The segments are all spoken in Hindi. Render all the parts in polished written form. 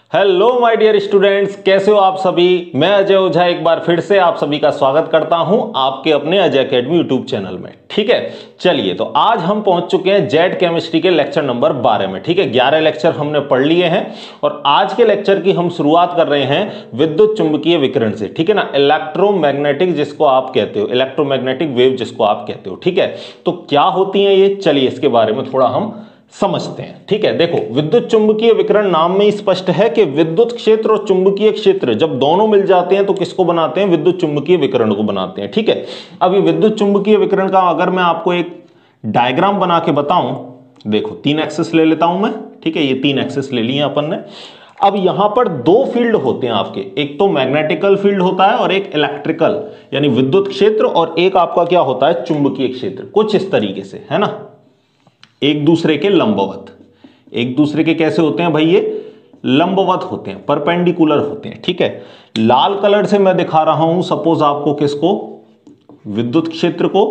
हेलो माय डियर स्टूडेंट्स, कैसे हो आप सभी। मैं अजय ओझा एक बार फिर से आप सभी का स्वागत करता हूं आपके अपने अजय अकेडमी यूट्यूब चैनल में। ठीक है, चलिए तो आज हम पहुंच चुके हैं जेड केमिस्ट्री के लेक्चर नंबर 12 में। ठीक है, 11 लेक्चर हमने पढ़ लिए हैं और आज के लेक्चर की हम शुरुआत कर रहे हैं विद्युत चुंबकीय विकिरण से। ठीक है ना, इलेक्ट्रोमैग्नेटिक जिसको आप कहते हो, इलेक्ट्रोमैग्नेटिक वेव जिसको आप कहते हो। ठीक है, तो क्या होती है ये, चलिए इसके बारे में थोड़ा हम समझते हैं। ठीक है, देखो विद्युत चुंबकीय विकिरण नाम में ही स्पष्ट है कि विद्युत क्षेत्र और चुंबकीय क्षेत्र जब दोनों मिल जाते हैं तो किसको बनाते हैं, विद्युत चुंबकीय विकिरण को बनाते हैं। ठीक है, अब ये विद्युत चुंबकीय विकिरण का अगर मैं आपको एक डायग्राम बना के बताऊं, देखो 3 एक्सिस ले लेता हूं मैं। ठीक है, ये 3 एक्सिस ले लिए अपन ने। अब यहां पर 2 फील्ड होते हैं आपके, एक तो मैग्नेटिकल फील्ड होता है और एक इलेक्ट्रिकल यानी विद्युत क्षेत्र, और एक आपका क्या होता है, चुंबकीय क्षेत्र। कुछ इस तरीके से है ना, एक दूसरे के लंबवत। एक दूसरे के कैसे होते हैं भाई, ये लंबवत होते हैं, परपेंडिकुलर होते हैं। ठीक है, लाल कलर से मैं दिखा रहा हूं सपोज आपको किसको, विद्युत क्षेत्र को,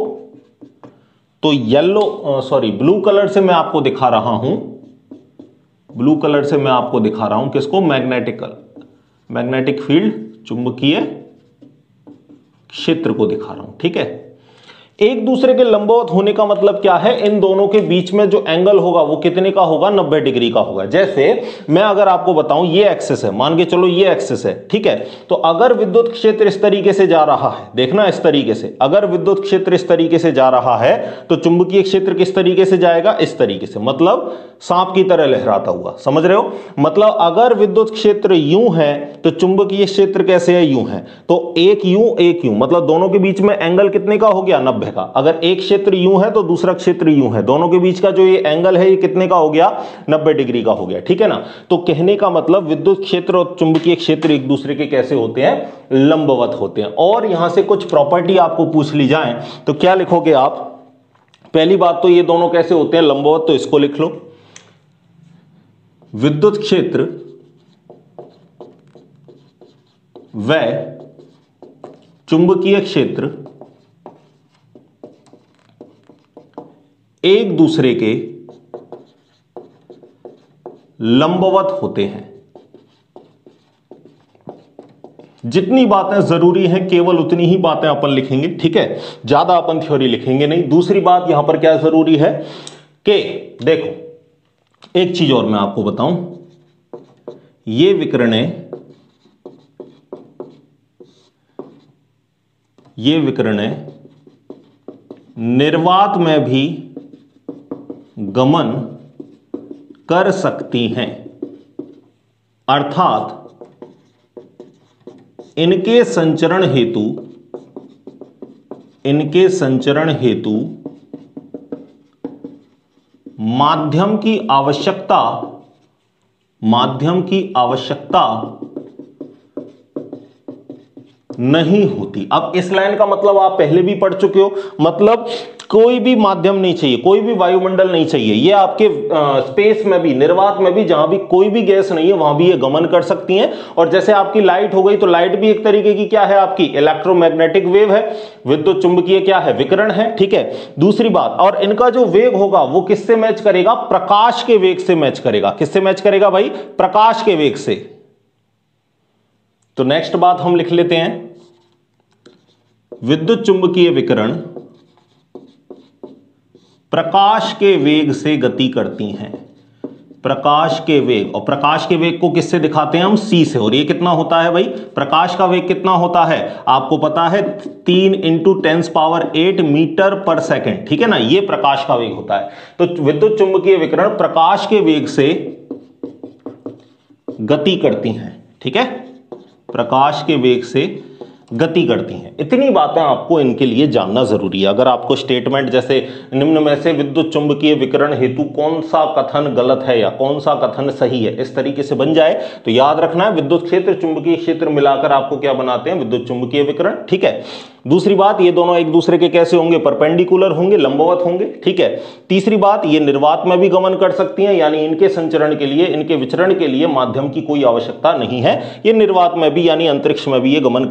तो ब्लू कलर से मैं आपको दिखा रहा हूं, ब्लू कलर से मैं आपको दिखा रहा हूं किसको, मैग्नेटिक फील्ड, चुंबकीय क्षेत्र को दिखा रहा हूं। ठीक है, एक दूसरे के लंबवत होने का मतलब क्या है, इन दोनों के बीच में जो एंगल होगा वो कितने का होगा, 90 डिग्री का होगा। जैसे मैं अगर आपको बताऊं ये एक्सिस है, मान के चलो ये एक्सिस है। ठीक है, तो अगर विद्युत क्षेत्र इस तरीके से जा रहा है, देखना इस तरीके से, अगर विद्युत क्षेत्र इस तरीके से जा रहा है तो चुंबकीय क्षेत्र किस तरीके से जाएगा, इस तरीके से, मतलब सांप की तरह लहराता हुआ। समझ रहे हो, मतलब अगर विद्युत क्षेत्र यूं है तो चुंबकीय क्षेत्र कैसे है, यूं है। तो एक यूं, मतलब दोनों के बीच में एंगल कितने का हो गया, 90 का। अगर एक क्षेत्र यूं है तो दूसरा क्षेत्र यूं है, दोनों के बीच का जो ये एंगल है ये कितने का हो गया, 90 डिग्री का हो गया। ठीक है ना, तो कहने का मतलब विद्युत क्षेत्र और चुंबकीय क्षेत्र एक दूसरे के कैसे होते हैं, लंबवत होते हैं। और यहां से कुछ प्रॉपर्टी आपको पूछ ली जाए तो क्या लिखोगे आप, पहली बात तो ये दोनों कैसे होते हैं, लंबवत, तो इसको लिख लो, विद्युत क्षेत्र व चुंबकीय क्षेत्र एक दूसरे के लंबवत होते हैं। जितनी बातें जरूरी हैं केवल उतनी ही बातें अपन लिखेंगे। ठीक है, ज्यादा अपन थ्योरी लिखेंगे नहीं। दूसरी बात यहां पर क्या जरूरी है कि देखो एक चीज और मैं आपको बताऊं, ये विकिरणें निर्वात में भी गमन कर सकती हैं, अर्थात इनके संचरण हेतु माध्यम की आवश्यकता नहीं होती। अब इस लाइन का मतलब आप पहले भी पढ़ चुके हो, मतलब कोई भी माध्यम नहीं चाहिए, कोई भी वायुमंडल नहीं चाहिए। ये आपके स्पेस में भी, निर्वात में भी, जहां भी कोई भी गैस नहीं है वहां भी ये गमन कर सकती हैं। और जैसे आपकी लाइट हो गई, तो लाइट भी एक तरीके की क्या है, आपकी इलेक्ट्रोमैग्नेटिक वेव है, विद्युत चुंबकीय क्या है, विकिरण है। ठीक है, दूसरी बात, और इनका जो वेग होगा वो किससे मैच करेगा, प्रकाश के वेग से मैच करेगा। किससे मैच करेगा भाई, प्रकाश के वेग से। तो नेक्स्ट बात हम लिख लेते हैं, विद्युत चुंबकीय विकिरण प्रकाश के वेग से गति करती हैं। प्रकाश के वेग, और प्रकाश के वेग को किससे दिखाते हैं हम, c से। और ये कितना होता है भाई, प्रकाश का वेग कितना होता है आपको पता है, 3 × 10⁸ मीटर पर सेकंड। ठीक है ना, ये प्रकाश का वेग होता है। तो विद्युत चुंबकीय विकिरण प्रकाश के वेग से गति करती हैं। ठीक है, प्रकाश के वेग से गति करती हैं। इतनी बातें आपको इनके लिए जानना जरूरी है। अगर आपको स्टेटमेंट जैसे निम्न में से विद्युत चुंबकीय विकिरण हेतु कौन सा कथन गलत है या कौन सा कथन सही है, इस तरीके से बन जाए तो याद रखना है, विद्युत क्षेत्र चुंबकीय क्षेत्र मिलाकर आपको क्या बनाते हैं, विद्युत चुंबकीय विकिरण। ठीक है, दूसरी बात, ये दोनों एक दूसरे के कैसे होंगे, परपेंडिकुलर होंगे, लंबवत होंगे। ठीक है, तीसरी बात, ये निर्वात में भी गमन कर सकती हैं, यानी इनके संचरण के लिए, इनके विचरण के लिए माध्यम की कोई आवश्यकता नहीं है। ये निर्वात में भी यानी अंतरिक्ष में भी ये गमन कर सकती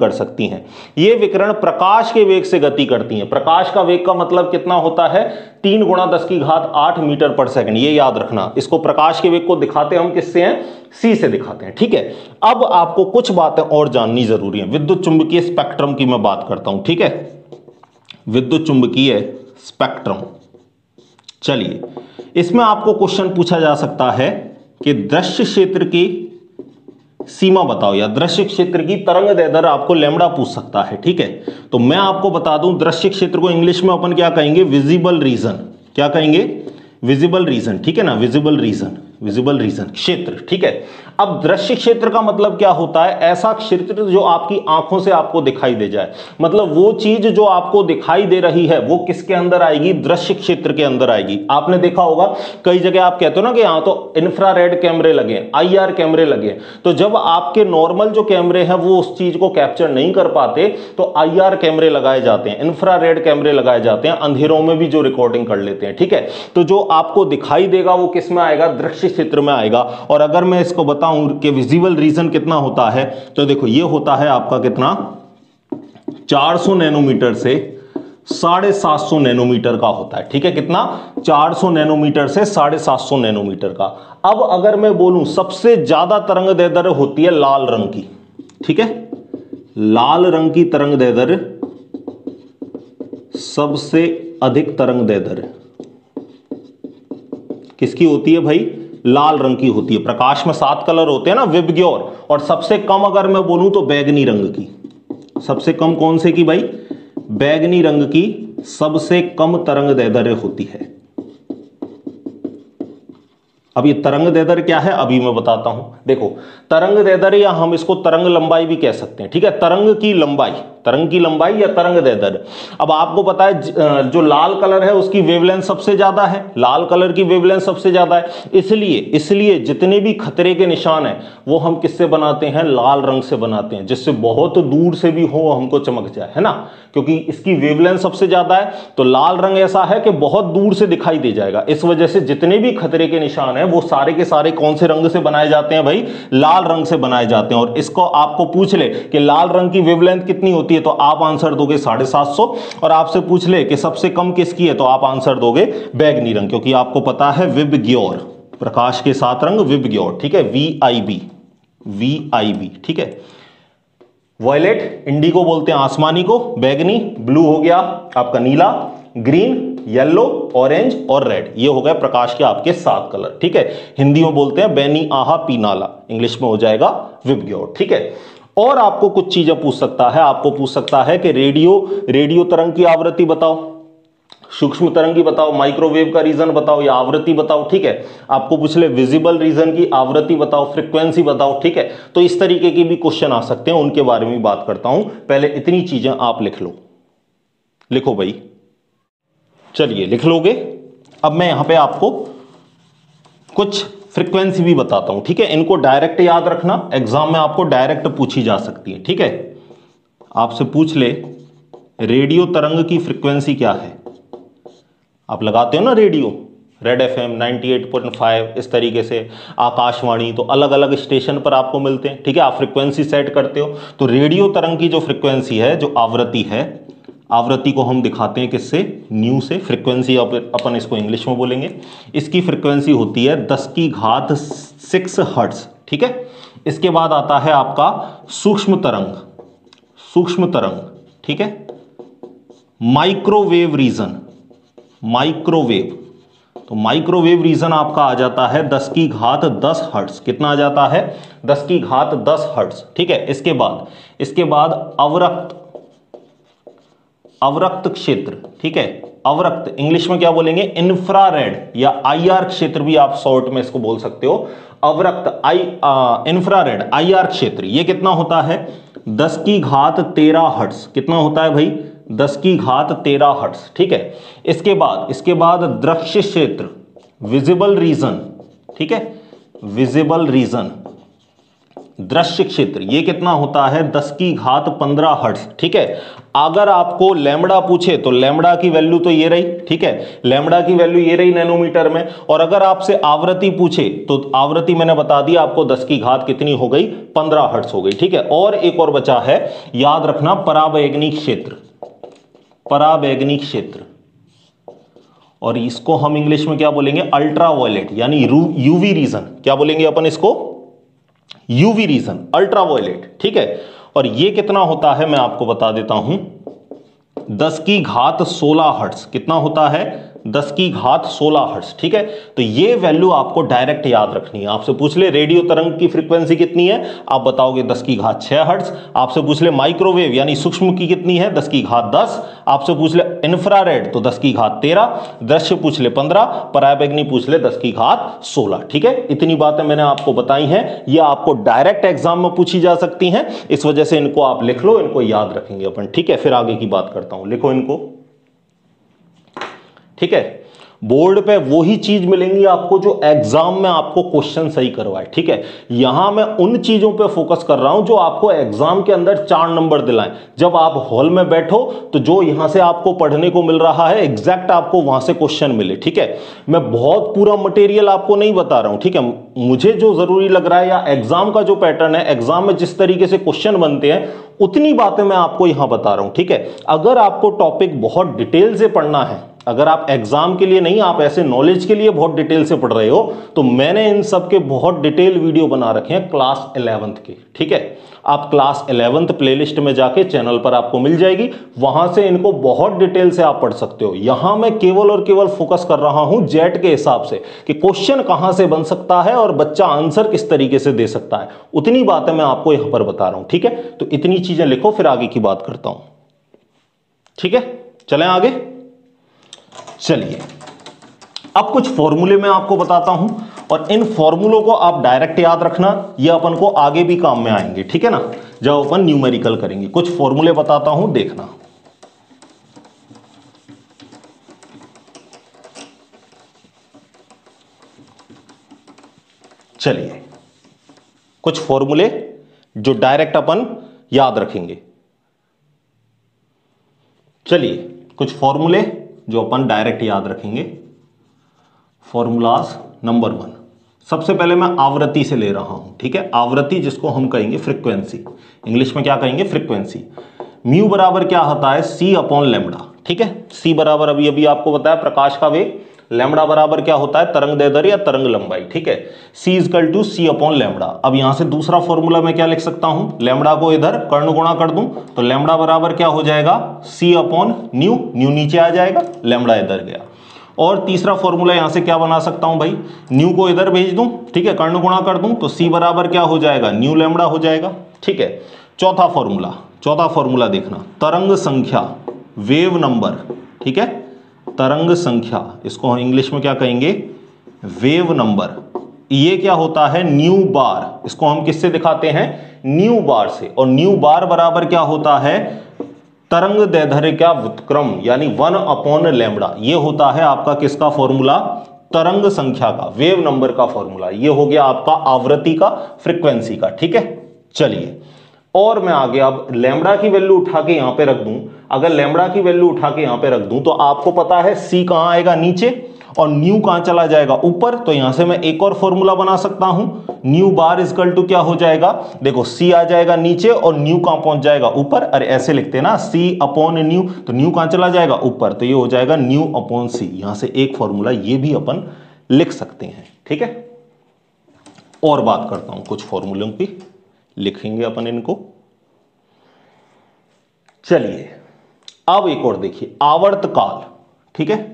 हैं। ये विकिरण प्रकाश के वेग से गति करती हैं। प्रकाश का वेग का मतलब कितना होता है? 3 × 10⁸ मीटर पर सेकंड। ये याद रखना। इसको प्रकाश के वेग को दिखाते हम किससे हैं? सी से दिखाते हैं। ठीक है, अब आपको कुछ बातें और जाननी जरूरी है। विद्युत चुंबकीय स्पेक्ट्रम की मैं बात करता हूं। ठीक है, विद्युत चुंबकीय स्पेक्ट्रम। चलिए, इसमें आपको क्वेश्चन पूछा जा सकता है कि दृश्य क्षेत्र की सीमा बताओ, या दृश्य क्षेत्र की तरंग दैर्ध्य आपको लैम्बडा पूछ सकता है। ठीक है, तो मैं आपको बता दूं, दृश्य क्षेत्र को इंग्लिश में अपन क्या कहेंगे? Visible region. क्या कहेंगे? Visible region. ठीक है ना, विजिबल रीजन, विजिबल रीजन क्षेत्र। ठीक है, अब दृश्य क्षेत्र का मतलब क्या होता है? ऐसा क्षेत्र जो आपकी आंखों से आपको दिखाई दे जाए। मतलब वो चीज जो आपको दिखाई दे रही है वो किसके अंदर आएगी? दृश्य क्षेत्र के अंदर आएगी। आपने देखा होगा कई जगह आप कहते हो ना कि यहां तो इंफ्रारेड कैमरे लगे, IR कैमरे लगे, तो जब आपके नॉर्मल जो कैमरे हैं वो उस चीज को कैप्चर नहीं कर पाते तो IR कैमरे लगाए जाते हैं, इंफ्रारेड कैमरे लगाए जाते हैं, अंधेरों में भी जो रिकॉर्डिंग कर लेते हैं। ठीक है, तो जो आपको दिखाई देगा वो किस में आएगा? दृश्य क्षेत्र में आएगा। और अगर मैं इसको बताऊं कि विजिबल रीजन कितना होता है, तो देखो ये होता है आपका कितना? 400 नैनोमीटर से 750 नैनोमीटर का होता है। ठीक है, कितना? 400 नैनोमीटर से 750 नैनोमीटर का। अब अगर मैं बोलूं सबसे ज्यादा तरंग दैर्ध्य होती है लाल रंग की। ठीक है, लाल रंग की तरंग दैर्ध्य सबसे अधिक तरंग दैर्ध्य किसकी होती है भाई? लाल रंग की होती है। प्रकाश में 7 कलर होते हैं ना, विबग्योर। और सबसे कम अगर मैं बोलूं तो बैगनी रंग की। सबसे कम कौन से की भाई? बैगनी रंग की सबसे कम तरंग दैर्ध्य होती है। अब ये तरंग दैर्ध्य क्या है अभी मैं बताता हूं। देखो, तरंग दैर्ध्य या हम इसको तरंग लंबाई भी कह सकते हैं। ठीक है, तरंग की लंबाई, तरंग की लंबाई या तरंग दैर्ध्य। अब आपको पता है जो लाल कलर है उसकी वेवलेंथ सबसे ज्यादा है, लाल कलर की वेवलेंथ सबसे ज्यादा है। इसलिए जितने भी खतरे के निशान हैं वो हम किससे बनाते हैं? लाल रंग से बनाते हैं, जिससे बहुत दूर से भी हो हमको चमक जाए, है ना, क्योंकि इसकी वेवलेंथ सबसे ज्यादा है। तो लाल रंग ऐसा है कि बहुत दूर से दिखाई दे जाएगा। इस वजह से जितने भी खतरे के निशान हैं वो सारे के सारे कौन से रंग से बनाए जाते हैं भाई? लाल रंग से बनाए जाते हैं। और इसको आपको पूछ ले कि लाल रंग की वेवलेंथ कितनी होती है, तो आप आंसर दोगे 750। और आपसे पूछ ले कि सबसे कम किसकी है, तो आप आंसर दोगे बैगनी रंग, क्योंकि आपको पता है विबग्योर, प्रकाश के 7 रंग विबग्योर। ठीक है, VIB। ठीक है, वॉयलेट इंडिगो बोलते हैं आसमानी को, बैगनी ब्लू हो गया आपका नीला, ग्रीन येलो ऑरेंज और रेड, ये हो गए प्रकाश के आपके 7 कलर। ठीक है, हिंदी में बोलते हैं बैनी आहा पीनाला, इंग्लिश में हो जाएगा विबग्योर। ठीक है, और आपको कुछ चीजें पूछ सकता है। आपको पूछ सकता है कि रेडियो तरंग की आवृत्ति बताओ, सूक्ष्म तरंग की बताओ, माइक्रोवेव का रीजन बताओ या आवृत्ति बताओ। ठीक है, आपको पूछ ले विजिबल रीजन की आवृत्ति बताओ, फ्रीक्वेंसी बताओ। ठीक है, तो इस तरीके के भी क्वेश्चन आ सकते हैं, उनके बारे में बात करता हूं। पहले इतनी चीजें आप लिख लो। लिखो भाई, चलिए लिख लोगे। अब मैं यहां पे आपको कुछ फ्रीक्वेंसी भी बताता हूं। ठीक है, इनको डायरेक्ट याद रखना, एग्जाम में आपको डायरेक्ट पूछी जा सकती है। ठीक है, आपसे पूछ ले रेडियो तरंग की फ्रीक्वेंसी क्या है। आप लगाते हो ना रेडियो, रेड FM 98.5, इस तरीके से आकाशवाणी, तो अलग अलग स्टेशन पर आपको मिलते हैं। ठीक है, आप फ्रीक्वेंसी सेट करते हो। तो रेडियो तरंग की जो फ्रीक्वेंसी है, जो आवृत्ति है, आवृत्ति को हम दिखाते हैं किससे? न्यू से। फ्रीक्वेंसी अपन इसको इंग्लिश में बोलेंगे। इसकी फ्रीक्वेंसी होती है 10⁶ हर्ट्ज। ठीक है, इसके बाद आता है आपका सूक्ष्म तरंग, सूक्ष्म तरंग। ठीक है, माइक्रोवेव रीजन, माइक्रोवेव, तो माइक्रोवेव रीजन आपका आ जाता है 10⁻10 हर्ट्ज। कितना आ जाता है? 10⁻10 हर्ट्ज। ठीक है, इसके बाद अवरक्त क्षेत्र। ठीक है, अवरक्त इंग्लिश में क्या बोलेंगे? इंफ्रारेड या IR क्षेत्र भी आप शॉर्ट में इसको बोल सकते हो। अवरक्त इंफ्रारेड IR क्षेत्र, ये कितना होता है? 10⁻13 हर्ट्ज। कितना होता है भाई? 10⁻13 हर्ट्ज। ठीक है, इसके बाद दृश्य क्षेत्र, विजिबल रीजन। ठीक है, विजिबल रीजन दृश्य क्षेत्र ये कितना होता है 10 की घात 15 हर्ट्ज। ठीक है, अगर आपको लैम्बडा पूछे तो लैम्बडा की वैल्यू तो ये रही, ठीक है, लैम्बडा की वैल्यू ये रही नैनोमीटर में। और अगर आपसे आवृत्ति पूछे तो आवृत्ति मैंने बता दिया आपको 10 की घात कितनी हो गई 15 हर्ट्ज हो गई। ठीक है, और एक और बचा है, याद रखना पराबैंगनी क्षेत्र, पराबैंगनी क्षेत्र, और इसको हम इंग्लिश में क्या बोलेंगे अल्ट्रावायलेट यानी यूवी रीजन। क्या बोलेंगे अपन इसको यूवी रीजन, अल्ट्रावायलेट। ठीक है, और ये कितना होता है मैं आपको बता देता हूं 10 की घात 16 हर्ट्ज। कितना होता है 10 की घात 16 हर्ट्ज। ठीक है, तो ये वैल्यू आपको डायरेक्ट याद रखनी है। आपसे पूछ ले रेडियो तरंग की फ्रीक्वेंसी कितनी है, आप बताओगे 10 की घात 6 हर्ट्ज। आपसे पूछ ले माइक्रोवेव यानी सूक्ष्म की कितनी है 10 की घात 10। आपसे पूछ ले इंफ्रारेड तो 10 की घात 13, दृश्य पूछ ले 15, पराबैंगनी पूछ ले 10 की घात 16। ठीक है, इतनी बातें मैंने आपको बताई हैं, ये आपको डायरेक्ट एग्जाम में पूछी जा सकती हैं, इस वजह से इनको आप लिख लो, इनको याद रखेंगे अपन। ठीक है, फिर आगे की बात करता हूं, लिखो इनको। ठीक है, बोर्ड पे वही चीज मिलेंगी आपको जो एग्जाम में आपको क्वेश्चन सही करवाए। ठीक है, यहां मैं उन चीजों पे फोकस कर रहा हूं जो आपको एग्जाम के अंदर 4 नंबर दिलाएं। जब आप हॉल में बैठो तो जो यहां से आपको पढ़ने को मिल रहा है एग्जैक्ट आपको वहां से क्वेश्चन मिले। ठीक है, मैं बहुत पूरा मटेरियल आपको नहीं बता रहा हूं। ठीक है, मुझे जो जरूरी लग रहा है या एग्जाम का जो पैटर्न है, एग्जाम में जिस तरीके से क्वेश्चन बनते हैं उतनी बातें मैं आपको यहां बता रहा हूं। ठीक है, अगर आपको टॉपिक बहुत डिटेल से पढ़ना है, अगर आप एग्जाम के लिए नहीं, आप ऐसे नॉलेज के लिए बहुत डिटेल से पढ़ रहे हो, तो मैंने इन सब के बहुत डिटेल वीडियो बना रखे हैं क्लास 11th के। ठीक है, आप क्लास 11th प्लेलिस्ट में जाके चैनल पर आपको मिल जाएगी, वहां से इनको बहुत डिटेल से आप पढ़ सकते हो। यहां मैं केवल और केवल फोकस कर रहा हूं जेट के हिसाब से कि क्वेश्चन कहां से बन सकता है और बच्चा आंसर किस तरीके से दे सकता है, उतनी बातें मैं आपको यहां पर बता रहा हूं। ठीक है, तो इतनी चीजें लिखो, फिर आगे की बात करता हूं। ठीक है, चलें आगे। चलिए, अब कुछ फॉर्मूले मैं आपको बताता हूं और इन फॉर्मूलों को आप डायरेक्ट याद रखना, ये अपन को आगे भी काम में आएंगे। ठीक है ना, जब अपन न्यूमेरिकल करेंगे। कुछ फॉर्मूले बताता हूं, देखना। चलिए, कुछ फॉर्मूले जो डायरेक्ट अपन याद रखेंगे। चलिए, कुछ फॉर्मूले जो अपन डायरेक्ट याद रखेंगे। फॉर्मूलाज नंबर 1, सबसे पहले मैं आवृत्ति से ले रहा हूं। ठीक है, आवृत्ति जिसको हम कहेंगे फ्रीक्वेंसी, इंग्लिश में क्या कहेंगे फ्रीक्वेंसी। म्यू बराबर क्या होता है C अपॉन लैम्बडा। ठीक है, C बराबर अभी अभी आपको बताया प्रकाश का वेग, लैम्बडा बराबर क्या होता है तरंग दैर्ध्य या तरंग लंबाई। ठीक है, C equal to C upon lambda. अब यहां से दूसरा फॉर्मूला मैं क्या लिख सकता हूं, लैम्बडा को इधर कर्ण गुणा कर दूं तो लैम्बडा बराबर क्या हो जाएगा C अपॉन न्यू, न्यू नीचे आ जाएगा, लैम्बडा इधर गया। और तीसरा फॉर्मूला यहां से क्या बना सकता हूं भाई, न्यू को इधर भेज दूं, ठीक है, कर्ण गुणा कर दूं तो C बराबर क्या हो जाएगा न्यू लैम्बडा हो जाएगा। ठीक है, चौथा फॉर्मूला देखना, तरंग संख्या वेव नंबर। ठीक है, तरंग संख्या, इसको हम इंग्लिश में क्या कहेंगे वेव नंबर। ये क्या होता है न्यू बार, इसको हम किससे दिखाते हैं न्यू बार से। और न्यू बार बराबर क्या होता है तरंग दैर्ध्य का व्युत्क्रम यानी 1 अपॉन लैम्बडा। ये होता है आपका किसका फॉर्मूला, तरंग संख्या का, वेव नंबर का फॉर्मूला। ये हो गया आपका आवृत्ति का, फ्रीक्वेंसी का। ठीक है, चलिए, और मैं आगे अब लैम्बडा की वैल्यू उठा के यहां पे रख दूं, अगर लैम्बडा की वैल्यू उठा के यहां पे रख दूं तो आपको पता है C कहां आएगा नीचे और न्यू कहां चला जाएगा ऊपर। तो यहां से मैं एक और फॉर्मूला बना सकता हूं, न्यू बार इक्वल टू क्या हो जाएगा, देखो C आ जाएगा नीचे और न्यू कहां पहुंच जाएगा ऊपर। अरे ऐसे लिखते हैं ना C अपॉन न्यू, तो न्यू कहां चला जाएगा ऊपर, तो ये हो जाएगा न्यू अपॉन C। यहां से एक फॉर्मूला ये भी अपन लिख सकते हैं। ठीक है, और बात करता हूं कुछ फॉर्मूलों की, लिखेंगे अपन इनको। चलिए, अब एक और देखिए आवर्तकाल। ठीक है,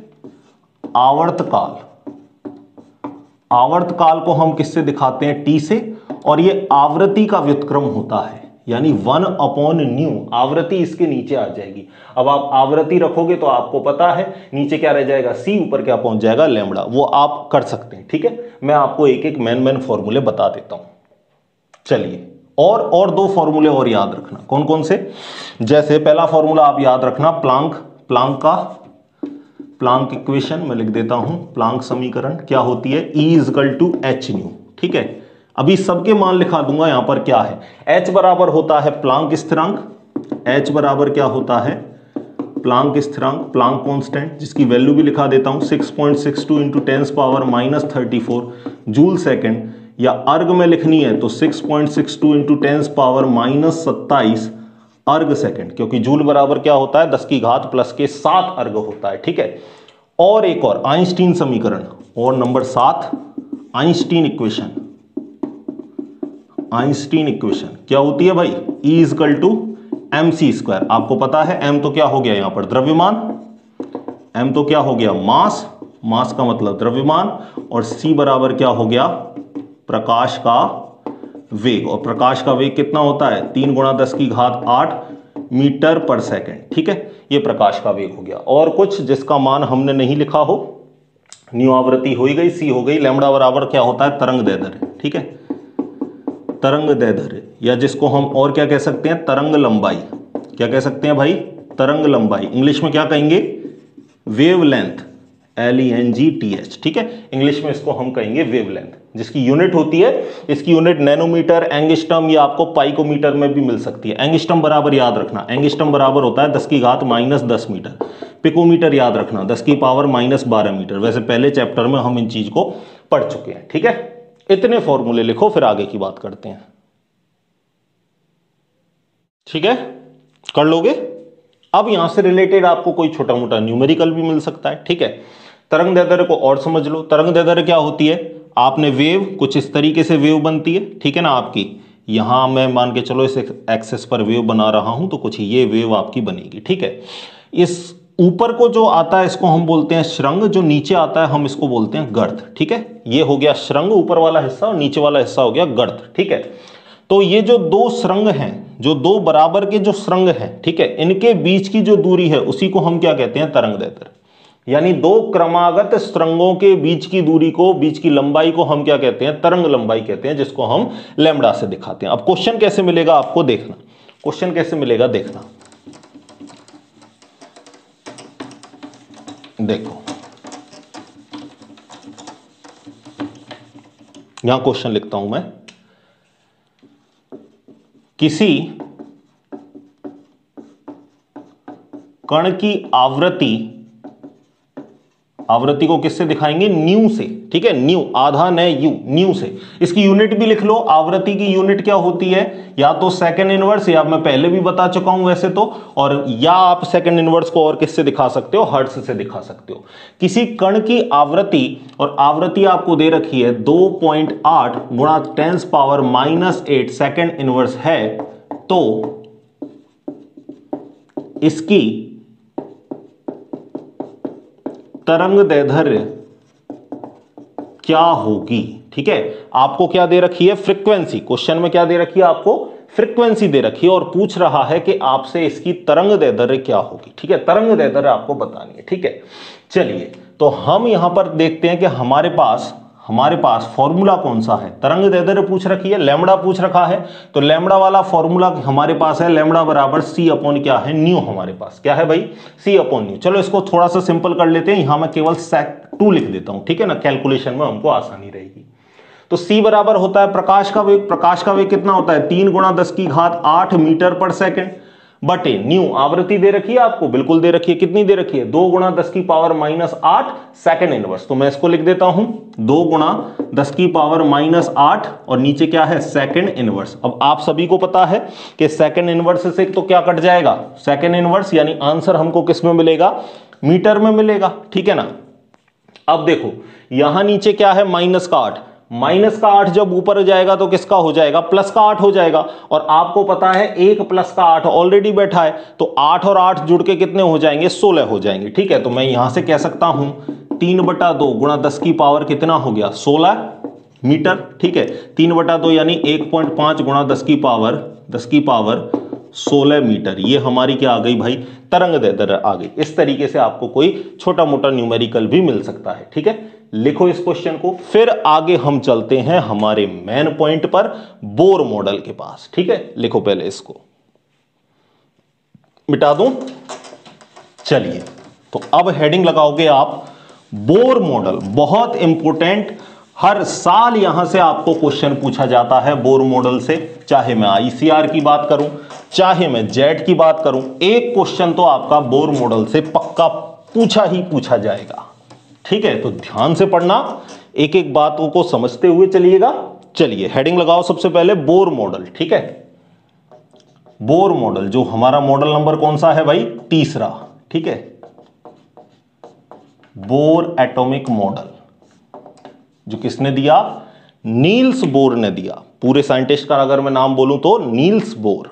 आवर्तकाल को हम किससे दिखाते हैं T से, और ये आवृत्ति का व्युत्क्रम होता है यानी 1 अपॉन न्यू, आवृत्ति इसके नीचे आ जाएगी। अब आप आवृत्ति रखोगे तो आपको पता है नीचे क्या रह जाएगा C, ऊपर क्या पहुंच जाएगा लैम्बडा, वो आप कर सकते हैं। ठीक है, मैं आपको एक एक मेन फॉर्मूले बता देता हूं। चलिए, और 2 फॉर्मूले और याद रखना, कौन कौन से, जैसे पहला फॉर्मूला आप याद रखना प्लांक इक्वेशन मैं लिख देता हूं, प्लांक समीकरण क्या होती है E equal to H nu. ठीक है, अभी सबके मान लिखा दूंगा। यहां पर क्या है, h बराबर होता है प्लांक स्थिरांक, h बराबर क्या होता है प्लांक स्थिरांक, प्लांक कांस्टेंट, जिसकी वैल्यू भी लिखा देता हूं 6.62 इंटू 10⁻34 जूल सेकेंड, या अर्ग में लिखनी है तो 6.62 इंटू 10⁻27 अर्ग सेकेंड, क्योंकि जूल बराबर क्या होता है 10 की घात प्लस के 7 अर्ग होता है। ठीक है, और एक और आइंस्टीन समीकरण, और number 7 Einstein equation. Einstein equation क्या होती है भाई, E इजकल टू mc²। आपको पता है m तो क्या हो गया यहां पर द्रव्यमान, m तो क्या हो गया मास, मास का मतलब द्रव्यमान, और c बराबर क्या हो गया प्रकाश का वेग, और प्रकाश का वेग कितना होता है 3 × 10 की घात 8 मीटर पर सेकेंड। ठीक है, ये प्रकाश का वेग हो गया। और कुछ जिसका मान हमने नहीं लिखा हो, न्यू आवृत्ति हो गई, सी हो गई, लैम्बडा बराबर क्या होता है तरंग दैर्ध्य। ठीक है, तरंग दैर्ध्य, या जिसको हम और क्या कह सकते हैं तरंग लंबाई। क्या कह सकते हैं भाई तरंग लंबाई, इंग्लिश में क्या कहेंगे वेवलेंथ, LENGTH। ठीक है, इंग्लिश में इसको हम कहेंगे वेवलेंथ, जिसकी यूनिट होती है, इसकी यूनिट नैनोमीटर, एंगस्ट्रम, या आपको पाइकोमीटर में भी मिल सकती है। एंगस्ट्रम बराबर याद रखना, एंगस्ट्रम बराबर होता है 10 की घात -10 मीटर। पिकोमीटर याद रखना 10 की पावर -12 मीटर। वैसे पहले चैप्टर में हम इन चीज को पढ़ चुके हैं। ठीक है, इतने फॉर्मूले लिखो, फिर आगे की बात करते हैं। ठीक है, कर लोगे। अब यहां से रिलेटेड आपको कोई छोटा मोटा न्यूमेरिकल भी मिल सकता है। ठीक है, तरंग दैर्ध्य को और समझ लो। तरंग दैर्ध्य क्या होती है, आपने वेव कुछ इस तरीके से वेव बनती है। ठीक है ना, आपकी यहां मैं मान के चलो इस एक्सेस पर वेव बना रहा हूं, तो कुछ ये वेव आपकी बनेगी। ठीक है, इस ऊपर को जो आता है इसको हम बोलते हैं श्रृंग, जो नीचे आता है हम इसको बोलते हैं गर्त। ठीक है, ये हो गया श्रृंग ऊपर वाला हिस्सा, और नीचे वाला हिस्सा हो गया गर्त। ठीक है, तो ये जो दो श्रृंग हैं, जो दो बराबर के जो श्रृंग हैं, ठीक है, इनके बीच की जो दूरी है उसी को हम क्या कहते हैं तरंग दैर्ध्य। यानी दो क्रमागत श्रृंगों के बीच की दूरी को, बीच की लंबाई को हम क्या कहते हैं तरंग लंबाई कहते हैं, जिसको हम लैम्बडा से दिखाते हैं। अब क्वेश्चन कैसे मिलेगा आपको देखना, क्वेश्चन कैसे मिलेगा देखना। देखो यहां क्वेश्चन लिखता हूं मैं, किसी कण की आवृत्ति को किससे दिखाएंगे न्यू से। ठीक है, न्यू आधा न यू, न्यू से। इसकी यूनिट भी लिख लो, आवृत्ति की यूनिट क्या होती है, या तो सेकंड इनवर्स, या मैं पहले भी बता चुका हूं वैसे तो, और या आप सेकंड इनवर्स को और किससे दिखा सकते हो हर्ट्ज से दिखा सकते हो। किसी कण की आवृत्ति, और आवृत्ति आपको दे रखी है 2.8 × 10⁻⁸ सेकंड इनवर्स है, तो इसकी तरंग दैर्ध्य क्या होगी। ठीक है, आपको क्या दे रखी है फ्रीक्वेंसी, क्वेश्चन में क्या दे रखी है आपको फ्रीक्वेंसी दे रखी है, और पूछ रहा है कि आपसे इसकी तरंग दैर्ध्य क्या होगी। ठीक है, तरंग दैर्ध्य आपको बतानी है। ठीक है, चलिए तो हम यहां पर देखते हैं कि हमारे पास फॉर्मूला कौन सा है। तरंग दैर्ध्य पूछ रखी है, लैम्बडा पूछ रखा है, तो लैम्बडा वाला फॉर्मूला हमारे पास है लैम्बडा बराबर c अपॉन क्या है न्यू। हमारे पास क्या है भाई c अपॉन न्यू। चलो इसको थोड़ा सा सिंपल कर लेते हैं, यहां मैं केवल sec2 लिख देता हूं। ठीक है ना, कैलकुलेशन में हमको आसानी रहेगी। तो c बराबर होता है प्रकाश का वेग। प्रकाश का वेग कितना होता है 3 × 10 की घात 8 मीटर पर सेकेंड, बटे न्यू आवृत्ति दे रखी है आपको, बिल्कुल दे रखी है, कितनी दे रखी है 2 × 10 की पावर -8 सेकंड इनवर्स। तो मैं इसको लिख देता हूं 2 × 10 की पावर -8, और नीचे क्या है सेकंड इनवर्स। अब आप सभी को पता है कि सेकंड इनवर्स से तो क्या कट जाएगा सेकंड इनवर्स, यानी आंसर हमको किस में मिलेगा मीटर में मिलेगा। ठीक है ना, अब देखो यहां नीचे क्या है -8, -8 जब ऊपर जाएगा तो किसका हो जाएगा +8 हो जाएगा, और आपको पता है 1 + 8 ऑलरेडी बैठा है, तो 8 और 8 जुड़ के कितने हो जाएंगे 16 हो जाएंगे। ठीक है, तो मैं यहां से कह सकता हूं 3/2 × 10 की पावर कितना हो गया 16 मीटर। ठीक है, 3/2 यानी 1.5 × 10 की पावर 16 मीटर। ये हमारी क्या आ गई भाई तरंग दैर्ध्य आ गई। इस तरीके से आपको कोई छोटा मोटा न्यूमेरिकल भी मिल सकता है। ठीक है, लिखो इस क्वेश्चन को। फिर आगे हम चलते हैं हमारे मेन पॉइंट पर, बोर मॉडल के पास। ठीक है, लिखो पहले इसको, मिटा दूं। चलिए तो अब हेडिंग लगाओगे आप बोर मॉडल, बहुत इंपॉर्टेंट हर साल यहां से आपको क्वेश्चन पूछा जाता है बोर मॉडल से, चाहे मैं आईसीआर की बात करूं, चाहे मैं जेट की बात करूं, एक क्वेश्चन तो आपका बोर मॉडल से पक्का पूछा ही पूछा जाएगा। ठीक है, तो ध्यान से पढ़ना, एक एक बातों को समझते हुए चलिएगा। चलिए हेडिंग लगाओ सबसे पहले बोर मॉडल। ठीक है, बोर मॉडल, जो हमारा मॉडल नंबर कौन सा है भाई, तीसरा। ठीक है, बोर एटॉमिक मॉडल, जो किसने दिया, नील्स बोर ने दिया। पूरे साइंटिस्ट का अगर मैं नाम बोलूं तो नील्स बोर।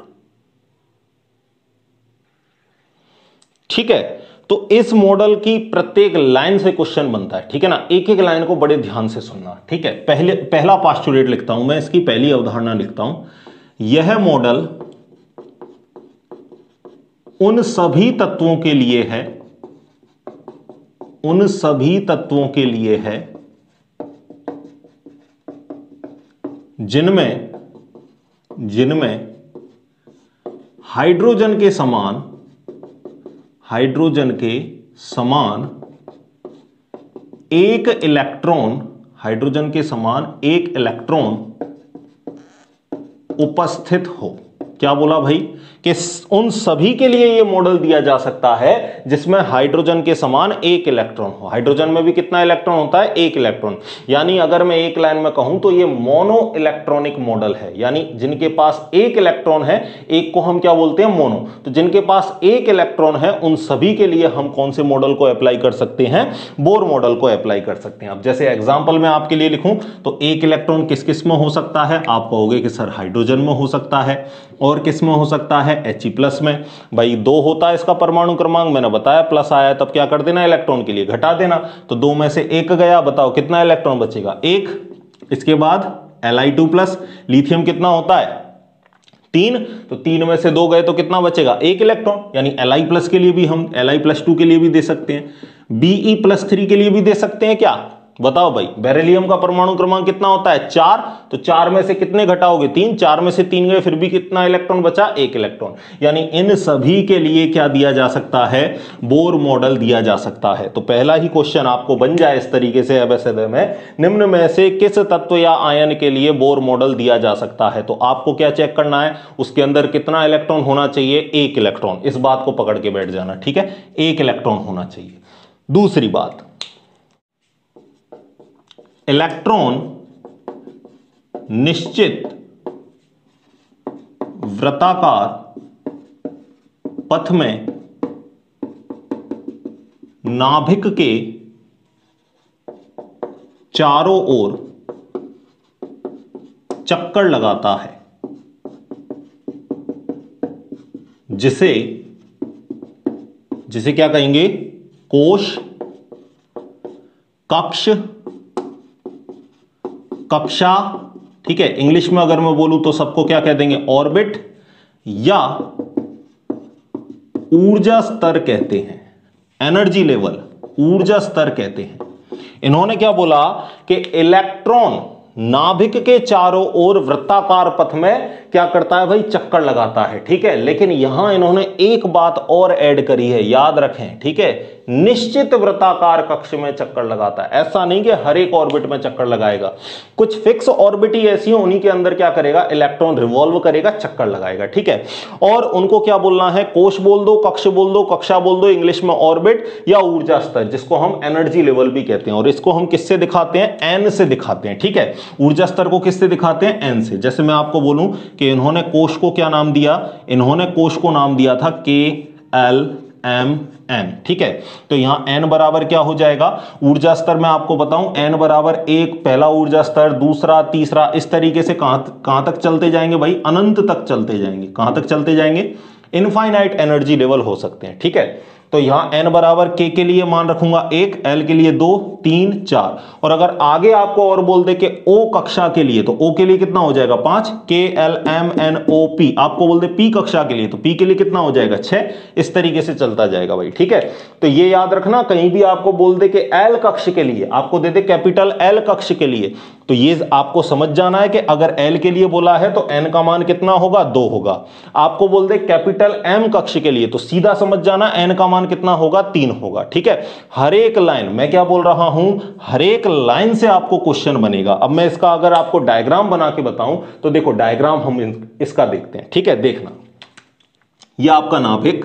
ठीक है, तो इस मॉडल की प्रत्येक लाइन से क्वेश्चन बनता है। ठीक है ना, एक एक लाइन को बड़े ध्यान से सुनना। ठीक है, पहला पोस्टुलेट लिखता हूं मैं, इसकी पहली अवधारणा लिखता हूं। यह मॉडल उन सभी तत्वों के लिए है, उन सभी तत्वों के लिए है जिनमें हाइड्रोजन के समान एक इलेक्ट्रॉन, हाइड्रोजन के समान एक इलेक्ट्रॉन उपस्थित हो। क्या बोला भाई, कि उन सभी के लिए यह मॉडल दिया जा सकता है जिसमें हाइड्रोजन के समान एक इलेक्ट्रॉन हो। हाइड्रोजन में भी कितना इलेक्ट्रॉन होता है, एक इलेक्ट्रॉन। यानी अगर मैं एक लाइन में कहूं तो यह मोनो इलेक्ट्रॉनिक मॉडल है, यानी जिनके पास एक इलेक्ट्रॉन है, एक को हम क्या बोलते हैं, मोनो। तो जिनके पास एक इलेक्ट्रॉन है उन सभी के लिए हम कौन से मॉडल को अप्लाई कर सकते हैं, बोर मॉडल को अप्लाई कर सकते हैं। अब जैसे एग्जांपल में आपके लिए लिखूं तो एक इलेक्ट्रॉन किस किस में हो सकता है, आप कहोगे कि सर हाइड्रोजन में हो सकता है, और किस में हो सकता है, He+ में। भाई 2 होता है इसका परमाणु क्रमांक, मैंने बताया प्लस आया तब क्या कर देना, इलेक्ट्रॉन के लिए घटा देना। तो 2 में से 1 गया, बताओ कितना इलेक्ट्रॉन बचेगा, 1। इसके बाद Li2+, लिथियम कितना होता है, 3, तो 3 में से 2 गए तो कितना बचेगा, 1 इलेक्ट्रॉन। यानी Li+ के लिए भी हम Li+2 के लिए भी दे सकते हैं, Be+3 के लिए भी दे सकते हैं। क्या बताओ भाई, बेरिलियम का परमाणु क्रमांक कितना होता है, 4, तो 4 में से कितने घटाओगे, 3, 4 में से 3 गए, फिर भी कितना इलेक्ट्रॉन बचा, 1 इलेक्ट्रॉन। यानी इन सभी के लिए क्या दिया जा सकता है, बोर मॉडल दिया जा सकता है। तो पहला ही क्वेश्चन आपको बन जाए इस तरीके से एबीसीडी में, निम्न में से किस तत्व या आयन के लिए बोर मॉडल दिया जा सकता है। तो आपको क्या चेक करना है, उसके अंदर कितना इलेक्ट्रॉन होना चाहिए, 1 इलेक्ट्रॉन। इस बात को पकड़ के बैठ जाना। ठीक है, 1 इलेक्ट्रॉन होना चाहिए। दूसरी बात, इलेक्ट्रॉन निश्चित वृत्ताकार पथ में नाभिक के चारों ओर चक्कर लगाता है, जिसे क्या कहेंगे, कोश, कक्ष, कक्षा। ठीक है, इंग्लिश में अगर मैं बोलूं तो सबको क्या कह देंगे, ऑर्बिट, या ऊर्जा स्तर कहते हैं, एनर्जी लेवल, ऊर्जा स्तर कहते हैं। इन्होंने क्या बोला कि इलेक्ट्रॉन नाभिक के चारों ओर वृत्ताकार पथ में क्या करता है भाई, चक्कर लगाता है। ठीक है, लेकिन यहां इन्होंने एक बात और ऐड करी है, याद रखें। ठीक है, निश्चित वृत्ताकार कक्ष में चक्कर लगाता है। ऐसा नहीं कि हर एक ऑर्बिट में चक्कर लगाएगा, कुछ फिक्स ऑर्बिट ही ऐसी है, उन्हीं के अंदर क्या करेगा, इलेक्ट्रॉन रिवॉल्व करेगा, चक्कर लगाएगा। ठीक है, और उनको क्या बोलना है, कोश बोल दो, कक्ष बोल दो, कक्षा बोल दो, इंग्लिश में ऑर्बिट, या ऊर्जा स्तर, जिसको हम एनर्जी लेवल भी कहते हैं। और इसको हम किससे दिखाते हैं, एन से दिखाते हैं। ठीक है, ऊर्जा स्तर को किससे दिखाते हैं, एन से। जैसे मैं आपको बोलूं कि इन्होंने कोश को क्या नाम दिया, इन्होंने कोश को नाम दिया था KLMN। ठीक है, तो यहां n बराबर क्या हो जाएगा, ऊर्जा स्तर मैं आपको बताऊं, n बराबर 1 पहला ऊर्जा स्तर, दूसरा, तीसरा, इस तरीके से कहां तक चलते जाएंगे भाई, अनंत तक चलते जाएंगे। कहां तक चलते जाएंगे, इनफाइनाइट एनर्जी लेवल हो सकते हैं। ठीक है, तो यहां n बराबर k के लिए मान रखूंगा 1, L के लिए 2, 3, 4, और अगर आगे आपको और बोल दे कि O कक्षा के लिए, तो O के लिए कितना हो जाएगा, 5, KLMNOP। आपको बोल दे P कक्षा के लिए, तो P के लिए कितना हो जाएगा, 6। इस तरीके से चलता जाएगा भाई। ठीक है, तो ये याद रखना, कहीं भी आपको बोल दे कि L कक्ष के लिए, आपको दे दे कैपिटल L कक्ष के लिए, तो ये आपको समझ जाना है कि अगर L के लिए बोला है तो n का मान कितना होगा, 2 होगा। आपको बोल दे कैपिटल M कक्ष के लिए, तो सीधा समझ जाना n का मान मान कितना होगा, 3 होगा। ठीक है, हर एक लाइन, मैं क्या बोल रहा हूं, हर एक लाइन से आपको क्वेश्चन बनेगा। अब मैं इसका अगर आपको डायग्राम बना के बताऊं तो देखो, डायग्राम हम इसका देखते हैं। ठीक है, देखना, यह आपका नाभिक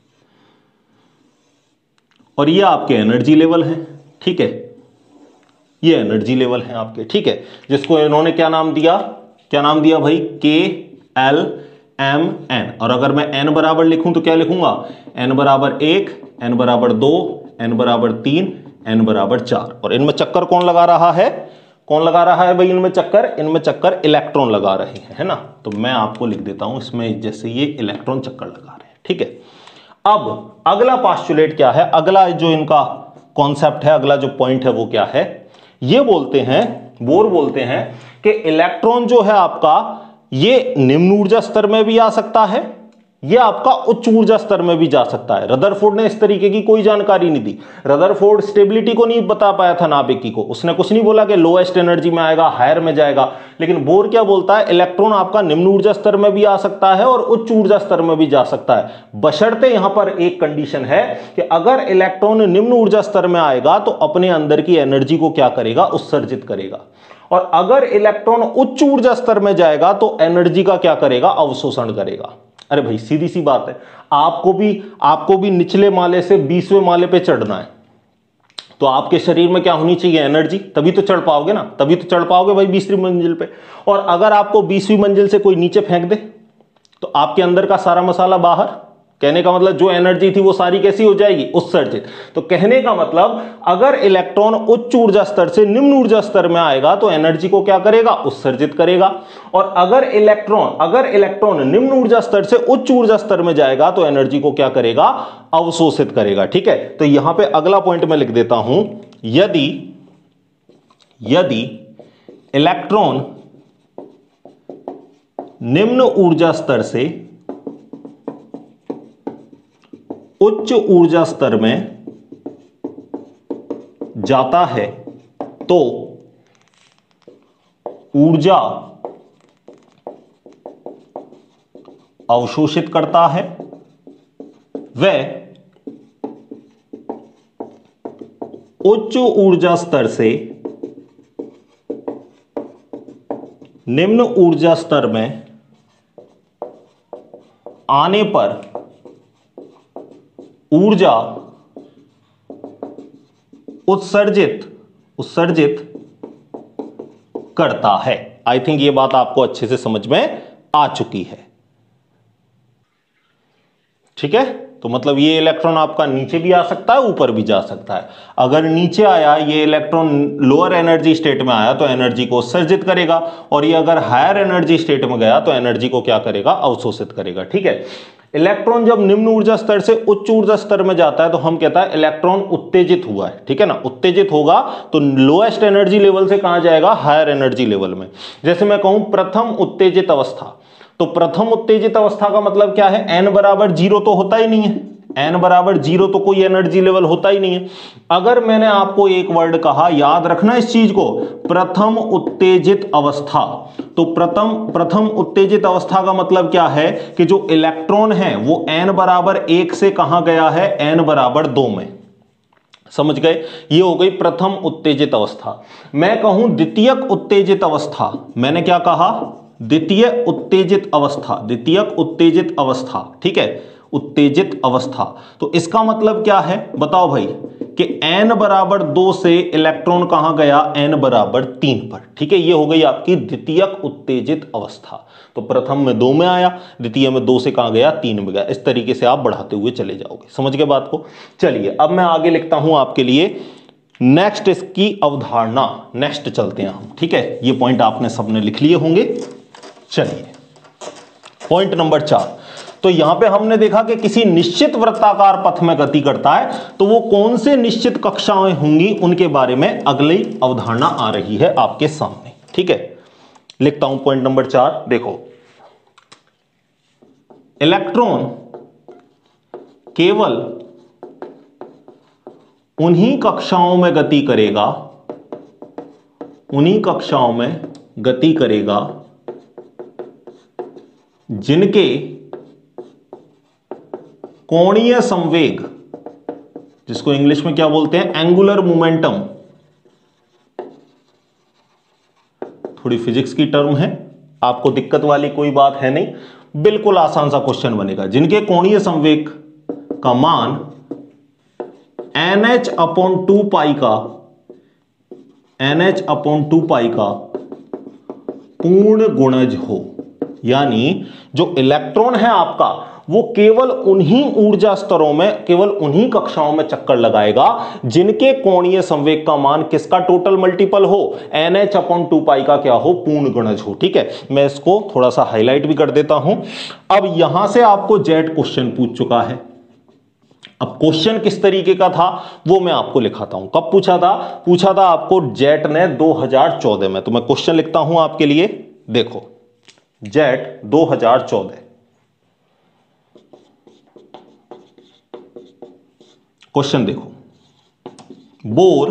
और ये आपके एनर्जी लेवल है। ठीक है, ये एनर्जी लेवल है आपके। ठीक है, जिसको इन्होंने क्या नाम दिया, क्या नाम दिया भाई, के एल एम एन। और अगर मैं एन बराबर लिखूं तो क्या लिखूंगा, एन बराबर 1, एन बराबर 2, एन बराबर 3, एन बराबर 4। और इनमें चक्कर कौन लगा रहा है, कौन लगा रहा है भाई इनमें चक्कर, इनमें चक्कर इलेक्ट्रॉन लगा रहे हैं, है ना। तो मैं आपको लिख देता हूं इसमें, जैसे ये इलेक्ट्रॉन चक्कर लगा रहे हैं। ठीक है, अब अगला पास्टुलेट क्या है, अगला जो इनका कॉन्सेप्ट है, अगला जो पॉइंट है वो क्या है, ये बोलते हैं, बोर बोलते हैं कि इलेक्ट्रॉन जो है आपका, ये निम्न ऊर्जा स्तर में भी आ सकता है, ये आपका उच्च ऊर्जा स्तर में भी जा सकता है। रदरफोर्ड ने इस तरीके की कोई जानकारी नहीं दी। रदरफोर्ड स्टेबिलिटी को नहीं बता पाया था नाभिक को, उसने कुछ नहीं बोला कि लोएस्ट एनर्जी में आएगा, हायर में जाएगा। लेकिन बोर क्या बोलता है, इलेक्ट्रॉन आपका निम्न ऊर्जा स्तर में भी आ सकता है और उच्च ऊर्जा स्तर में भी जा सकता है, बशर्ते यहां पर एक कंडीशन है कि अगर इलेक्ट्रॉन निम्न ऊर्जा स्तर में आएगा तो अपने अंदर की एनर्जी को क्या करेगा, उत्सर्जित करेगा। और अगर इलेक्ट्रॉन उच्च ऊर्जा स्तर में जाएगा तो एनर्जी का क्या करेगा, अवशोषण करेगा। अरे भाई सीधी सी बात है, आपको भी निचले माले से 20वें माले पे चढ़ना है, तो आपके शरीर में क्या होनी चाहिए, एनर्जी, तभी तो चढ़ पाओगे ना, तभी तो चढ़ पाओगे भाई 20वीं मंजिल पे। और अगर आपको 20वीं मंजिल से कोई नीचे फेंक दे तो आपके अंदर का सारा मसाला बाहर, कहने का मतलब जो एनर्जी थी वो सारी कैसी हो जाएगी, उत्सर्जित। तो कहने का मतलब अगर इलेक्ट्रॉन उच्च ऊर्जा स्तर से निम्न ऊर्जा स्तर में आएगा तो एनर्जी को क्या करेगा, उत्सर्जित करेगा। और अगर इलेक्ट्रॉन निम्न ऊर्जा स्तर से उच्च ऊर्जा स्तर में जाएगा तो एनर्जी को क्या करेगा, अवशोषित करेगा। ठीक है, तो यहां पे अगला पॉइंट मैं लिख देता हूं, यदि इलेक्ट्रॉन निम्न ऊर्जा स्तर से उच्च ऊर्जा स्तर में जाता है तो ऊर्जा अवशोषित करता है, वह उच्च ऊर्जा स्तर से निम्न ऊर्जा स्तर में आने पर ऊर्जा उत्सर्जित करता है। आई थिंक ये बात आपको अच्छे से समझ में आ चुकी है। ठीक है, तो मतलब ये इलेक्ट्रॉन आपका नीचे भी आ सकता है, ऊपर भी जा सकता है। अगर नीचे आया ये इलेक्ट्रॉन, लोअर एनर्जी स्टेट में आया तो एनर्जी को उत्सर्जित करेगा, और ये अगर हायर एनर्जी स्टेट में गया तो एनर्जी को क्या करेगा, अवशोषित करेगा। ठीक है, इलेक्ट्रॉन जब निम्न ऊर्जा स्तर से उच्च ऊर्जा स्तर में जाता है तो हम कहता है इलेक्ट्रॉन उत्तेजित हुआ है। ठीक है ना, उत्तेजित होगा तो लोएस्ट एनर्जी लेवल से कहां जाएगा, हायर एनर्जी लेवल में। जैसे मैं कहूं प्रथम उत्तेजित अवस्था, तो प्रथम उत्तेजित अवस्था का मतलब क्या है, n बराबर 0 तो होता ही नहीं है, n बराबर 0 तो कोई एनर्जी लेवल होता ही नहीं है। अगर मैंने आपको एक वर्ड कहा, याद रखना इस चीज को, प्रथम उत्तेजित अवस्था, तो प्रथम उत्तेजित अवस्था का मतलब क्या है कि जो इलेक्ट्रॉन है वो n बराबर 1 से कहां गया है, n बराबर 2 में। समझ गए, ये हो गई प्रथम उत्तेजित अवस्था। मैं कहूं द्वितीयक उत्तेजित अवस्था, मैंने क्या कहा, द्वितीय उत्तेजित अवस्था। ठीक है, उत्तेजित अवस्था, तो इसका मतलब क्या है बताओ भाई, कि n बराबर 2 से इलेक्ट्रॉन कहां गया, n बराबर 3 पर। ठीक है, ये हो गई आपकी द्वितीयक उत्तेजित अवस्था। तो प्रथम में 2 में आया, द्वितीय में 2 से कहां गया, 3 में गया। इस तरीके से आप बढ़ाते हुए चले जाओगे। समझ गए बात को। चलिए अब मैं आगे लिखता हूं आपके लिए नेक्स्ट इसकी अवधारणा, नेक्स्ट चलते हैं हम। ठीक है, ये पॉइंट आपने सबने लिख लिए होंगे। चलिए पॉइंट नंबर 4, तो यहां पे हमने देखा कि किसी निश्चित वृत्ताकार पथ में गति करता है, तो वो कौन से निश्चित कक्षाएं होंगी उनके बारे में अगली अवधारणा आ रही है आपके सामने। ठीक है, लिखता हूं पॉइंट नंबर 4, देखो, इलेक्ट्रॉन केवल उन्हीं कक्षाओं में गति करेगा जिनके कोणीय संवेग जिसको इंग्लिश में क्या बोलते हैं, एंगुलर मोमेंटम। थोड़ी फिजिक्स की टर्म है, आपको दिक्कत वाली कोई बात है नहीं, बिल्कुल आसान सा क्वेश्चन बनेगा। जिनके कोणीय संवेग का मान NH/2 का पूर्ण गुणज हो, यानी जो इलेक्ट्रॉन है आपका वो केवल उन्हीं ऊर्जा स्तरों में, केवल उन्हीं कक्षाओं में चक्कर लगाएगा जिनके कोणीय संवेग का मान किसका टोटल मल्टीपल हो, NH/2 का क्या हो, पूर्ण गुणज हो। ठीक है, मैं इसको थोड़ा सा हाईलाइट भी कर देता हूं। अब यहां से आपको जेट क्वेश्चन पूछ चुका है। अब क्वेश्चन किस तरीके का था वो मैं आपको लिखाता हूं। कब पूछा था? पूछा था आपको जेट ने 2014 में। तो मैं क्वेश्चन लिखता हूं आपके लिए, देखो जेट 2014। क्वेश्चन देखो, बोर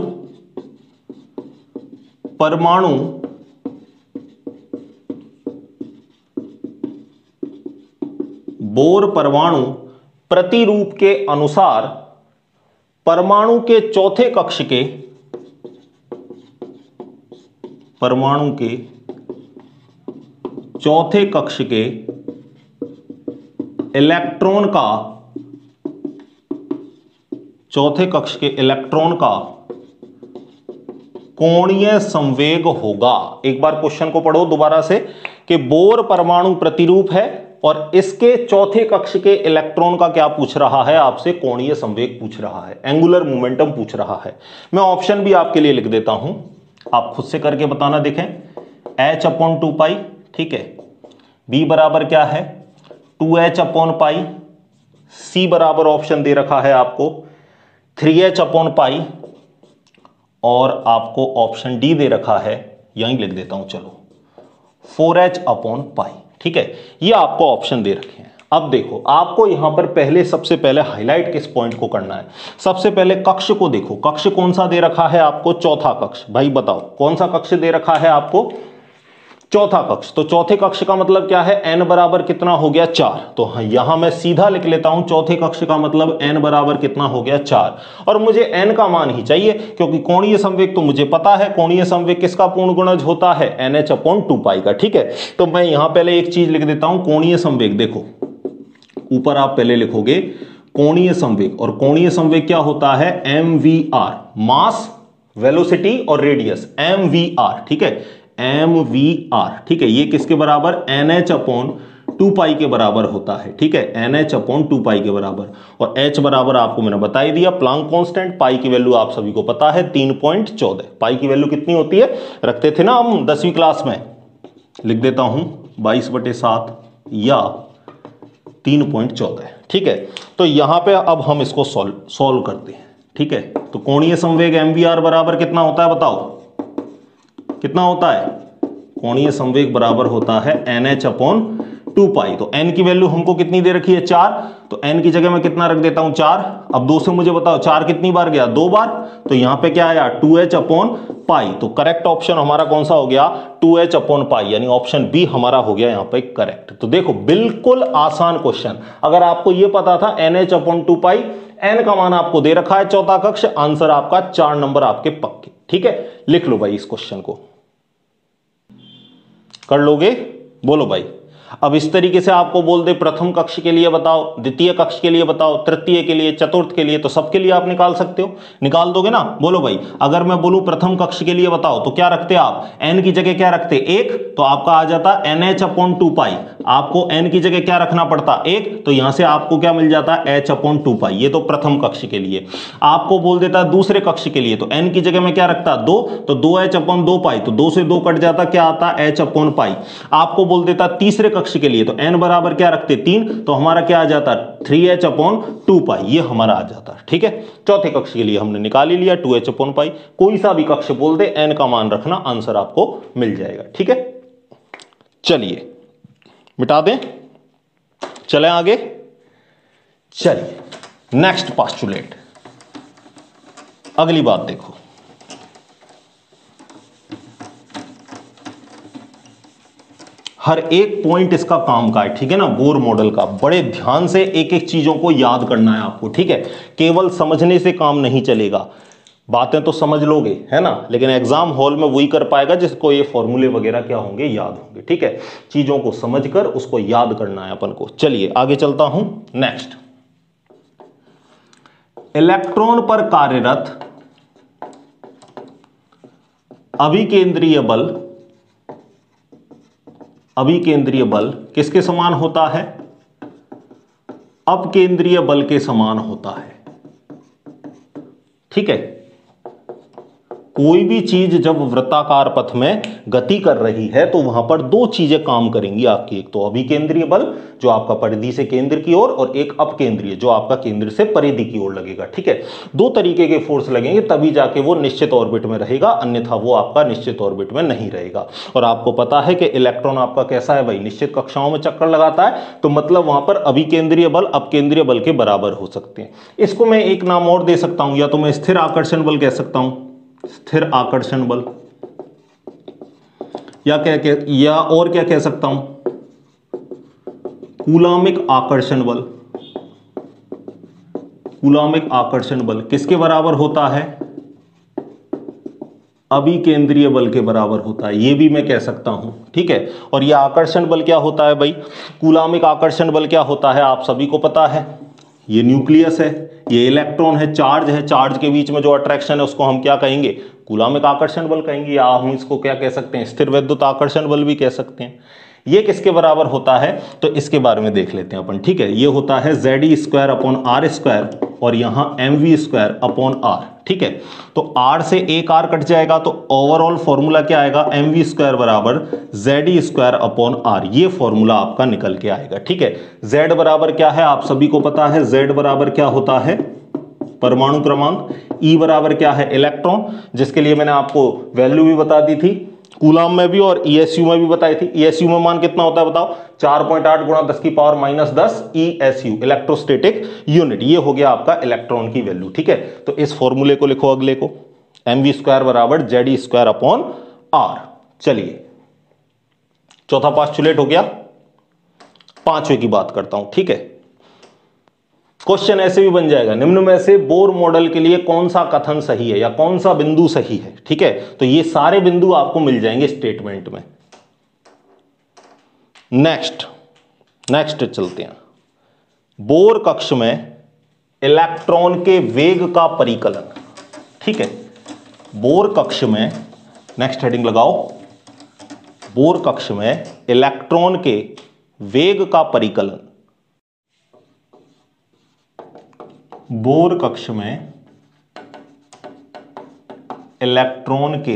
परमाणु प्रतिरूप के अनुसार परमाणु के चौथे कक्ष के इलेक्ट्रॉन का कोणीय संवेग होगा। एक बार क्वेश्चन को पढ़ो दोबारा से, कि बोर परमाणु प्रतिरूप है और इसके चौथे कक्ष के इलेक्ट्रॉन का क्या पूछ रहा है आपसे, कोणीय संवेग पूछ रहा है, एंगुलर मोमेंटम पूछ रहा है। मैं ऑप्शन भी आपके लिए लिख देता हूं, आप खुद से करके बताना। देखें, H/2 ठीक है, B बराबर क्या है 2H/π, C बराबर ऑप्शन दे रखा है आपको 3H/π, और आपको ऑप्शन डी दे रखा है, यहीं लिख देता हूं चलो 4H/π। ठीक है, ये आपको ऑप्शन दे रखे हैं। अब देखो, आपको यहां पर सबसे पहले हाईलाइट किस पॉइंट को करना है, सबसे पहले कक्ष को देखो। कक्ष कौन सा दे रखा है आपको, चौथा कक्ष। भाई बताओ कौन सा कक्ष दे रखा है आपको, चौथा कक्ष। तो चौथे कक्ष का मतलब क्या है, n बराबर कितना हो गया 4। तो यहां मैं सीधा लिख लेता हूं, चौथे कक्ष का मतलब n बराबर कितना हो गया 4। और मुझे n का मान ही चाहिए, क्योंकि कोणीय संवेग तो मुझे पता है, कोणीय संवेग किसका पूर्ण गुणज होता है, NH/2 का। ठीक है, तो मैं यहां पहले एक चीज लिख देता हूं, कोणीय संवेग। देखो ऊपर आप पहले लिखोगे कोणीय संवेग, और कोणीय संवेग क्या होता है, mvr, मास, वेलोसिटी और रेडियस, mvr। ठीक है, mvr। ठीक है, ये किसके बराबर, NH/2 के बराबर होता है। ठीक है, NH/2 के बराबर। और h बराबर आपको मैंने बता ही दिया, प्लांक कांस्टेंट। पाई की वैल्यू आप सभी को पता है 3.14। पाई की वैल्यू कितनी होती है, रखते थे ना हम 10वीं क्लास में, लिख देता हूं 22/7 या 3.14। ठीक है, तो यहां पे अब हम इसको सॉल्व करते हैं। ठीक है, तो कोणीय संवेग mvr बराबर कितना होता है, बताओ कितना होता है, कोणीय संवेग बराबर होता है NH/2 तो n की वैल्यू हमको कितनी दे रखी है 4, तो n की जगह मैं कितना रख देता हूं 4। अब 2 से मुझे बताओ 4 कितनी बार गया, 2 बार, तो यहां पे क्या आया 2H/π। तो करेक्ट ऑप्शन हमारा कौन सा हो गया, 2H/π, यानी ऑप्शन बी हमारा हो गया यहां पे करेक्ट। तो देखो बिल्कुल आसान क्वेश्चन, अगर आपको यह पता था NH/2, n का मान आपको दे रखा है चौथा कक्ष, आंसर आपका 4 नंबर आपके पक्के। ठीक है, लिख लो भाई इस क्वेश्चन को, कर लोगे, बोलो भाई। अब इस तरीके से आपको बोल दे प्रथम कक्ष के लिए बताओ, द्वितीय कक्ष के लिए बताओ, तृतीय के लिए, चतुर्थ के लिए, तो सबके लिए आप निकाल सकते हो, निकाल दोगे ना, बोलो भाई। अगर मैं बोलूं प्रथम कक्ष के लिए बताओ, तो क्या रखते आप, n की जगह क्या रखते 1, तो आपका आ जाता NH/2। आपको n की जगह क्या रखना पड़ता 1, तो यहां से आपको क्या मिल जाता H/2। ये तो प्रथम कक्ष के लिए। आपको बोल देता दूसरे कक्ष के लिए, तो n की जगह में क्या रखता 2, तो 2H/2, तो 2 से 2 कट जाता, क्या आता H/π। आपको बोल देता तीसरे कक्ष के लिए, तो n बराबर क्या रखते 3, तो हमारा क्या आ जाता 3H/2, ये हमारा आ जाता। ठीक है, चौथे कक्ष के लिए हमने निकाल ही लिया 2H/π। कोई सा भी कक्ष बोल दे, n का मान रखना, आंसर आपको मिल जाएगा। ठीक है, चलिए मिटा दें, चलें आगे। चलिए नेक्स्ट पोस्टुलेट, अगली बात देखो, हर एक पॉइंट इसका काम का है, ठीक है ना। बोर मॉडल का बड़े ध्यान से एक एक चीजों को याद करना है आपको, ठीक है। केवल समझने से काम नहीं चलेगा, बातें तो समझ लोगे है ना, लेकिन एग्जाम हॉल में वही कर पाएगा जिसको ये फॉर्मूले वगैरह क्या होंगे, याद होंगे, ठीक है। चीजों को समझकर उसको याद करना है अपन को। चलिए आगे चलता हूं। नेक्स्ट, इलेक्ट्रॉन पर कार्यरत अभिकेंद्रीय बल, अभिकेंद्रीय बल किसके समान होता है, अपकेंद्रीय बल के समान होता है, ठीक है। कोई भी चीज जब वृत्ताकार पथ में गति कर रही है तो वहां पर दो चीजें काम करेंगी आपकी, एक तो अभिकेंद्रीय बल जो आपका परिधि से केंद्र की ओर, और एक अपकेंद्रीय जो आपका केंद्र से परिधि की ओर लगेगा, ठीक है। दो तरीके के फोर्स लगेंगे तभी जाके वो निश्चित ऑर्बिट में रहेगा, अन्यथा वो आपका निश्चित ऑर्बिट में नहीं रहेगा। और आपको पता है कि इलेक्ट्रॉन आपका कैसा है भाई, निश्चित कक्षाओं में चक्कर लगाता है, तो मतलब वहां पर अभिकेंद्रीय बल अपकेंद्रीय बल के बराबर हो सकते हैं। इसको मैं एक नाम और दे सकता हूं, या तो मैं स्थिर आकर्षण बल कह सकता हूं, स्थिर आकर्षण बल, या या और क्या कह सकता हूं, कूलामिक आकर्षण बल। कूलामिक आकर्षण बल किसके बराबर होता है, अभिकेंद्रीय बल के बराबर होता है, ये भी मैं कह सकता हूं, ठीक है। और यह आकर्षण बल क्या होता है भाई, कूलामिक आकर्षण बल क्या होता है आप सभी को पता है, ये न्यूक्लियस है, ये इलेक्ट्रॉन है, चार्ज है, चार्ज के बीच में जो अट्रैक्शन है उसको हम क्या कहेंगे, कूलामिक आकर्षण बल कहेंगे, या हम इसको क्या कह सकते हैं, स्थिर विद्युत आकर्षण बल भी कह सकते हैं। ये किसके बराबर होता है, तो इसके बारे में देख लेते हैं अपन, ठीक है। ये होता है ZE² अपॉन R², और यहां MV² अपॉन R, ठीक है। तो R से एक R कट जाएगा तो ओवरऑल फॉर्मूला क्या आएगा, MV² बराबर ZE² अपॉन R, ये फॉर्मूला आपका निकल के आएगा, ठीक है। Z बराबर क्या है आप सभी को पता है, Z बराबर क्या होता है, परमाणु क्रमांक, E बराबर क्या है, इलेक्ट्रॉन, जिसके लिए मैंने आपको वैल्यू भी बता दी थी, कूलाम में भी और ESU में भी बताई थी। ESU में मान कितना होता है बताओ, 4.8 गुणा 10 की पावर -10 ESU, इलेक्ट्रोस्टैटिक यूनिट। ये हो गया आपका इलेक्ट्रॉन की वैल्यू, ठीक है। तो इस फॉर्मूले को लिखो अगले को, MV² बराबर ZE² अपॉन R। चलिए चौथा पोस्टुलेट हो गया, पांचवें की बात करता हूं, ठीक है। क्वेश्चन ऐसे भी बन जाएगा, निम्न में से बोर मॉडल के लिए कौन सा कथन सही है या कौन सा बिंदु सही है, ठीक है। तो ये सारे बिंदु आपको मिल जाएंगे स्टेटमेंट में। नेक्स्ट चलते हैं, बोर कक्ष में इलेक्ट्रॉन के वेग का परिकलन, ठीक है। बोर कक्ष में, नेक्स्ट हेडिंग लगाओ, बोर कक्ष में इलेक्ट्रॉन के वेग का परिकलन। बोर कक्ष में इलेक्ट्रॉन के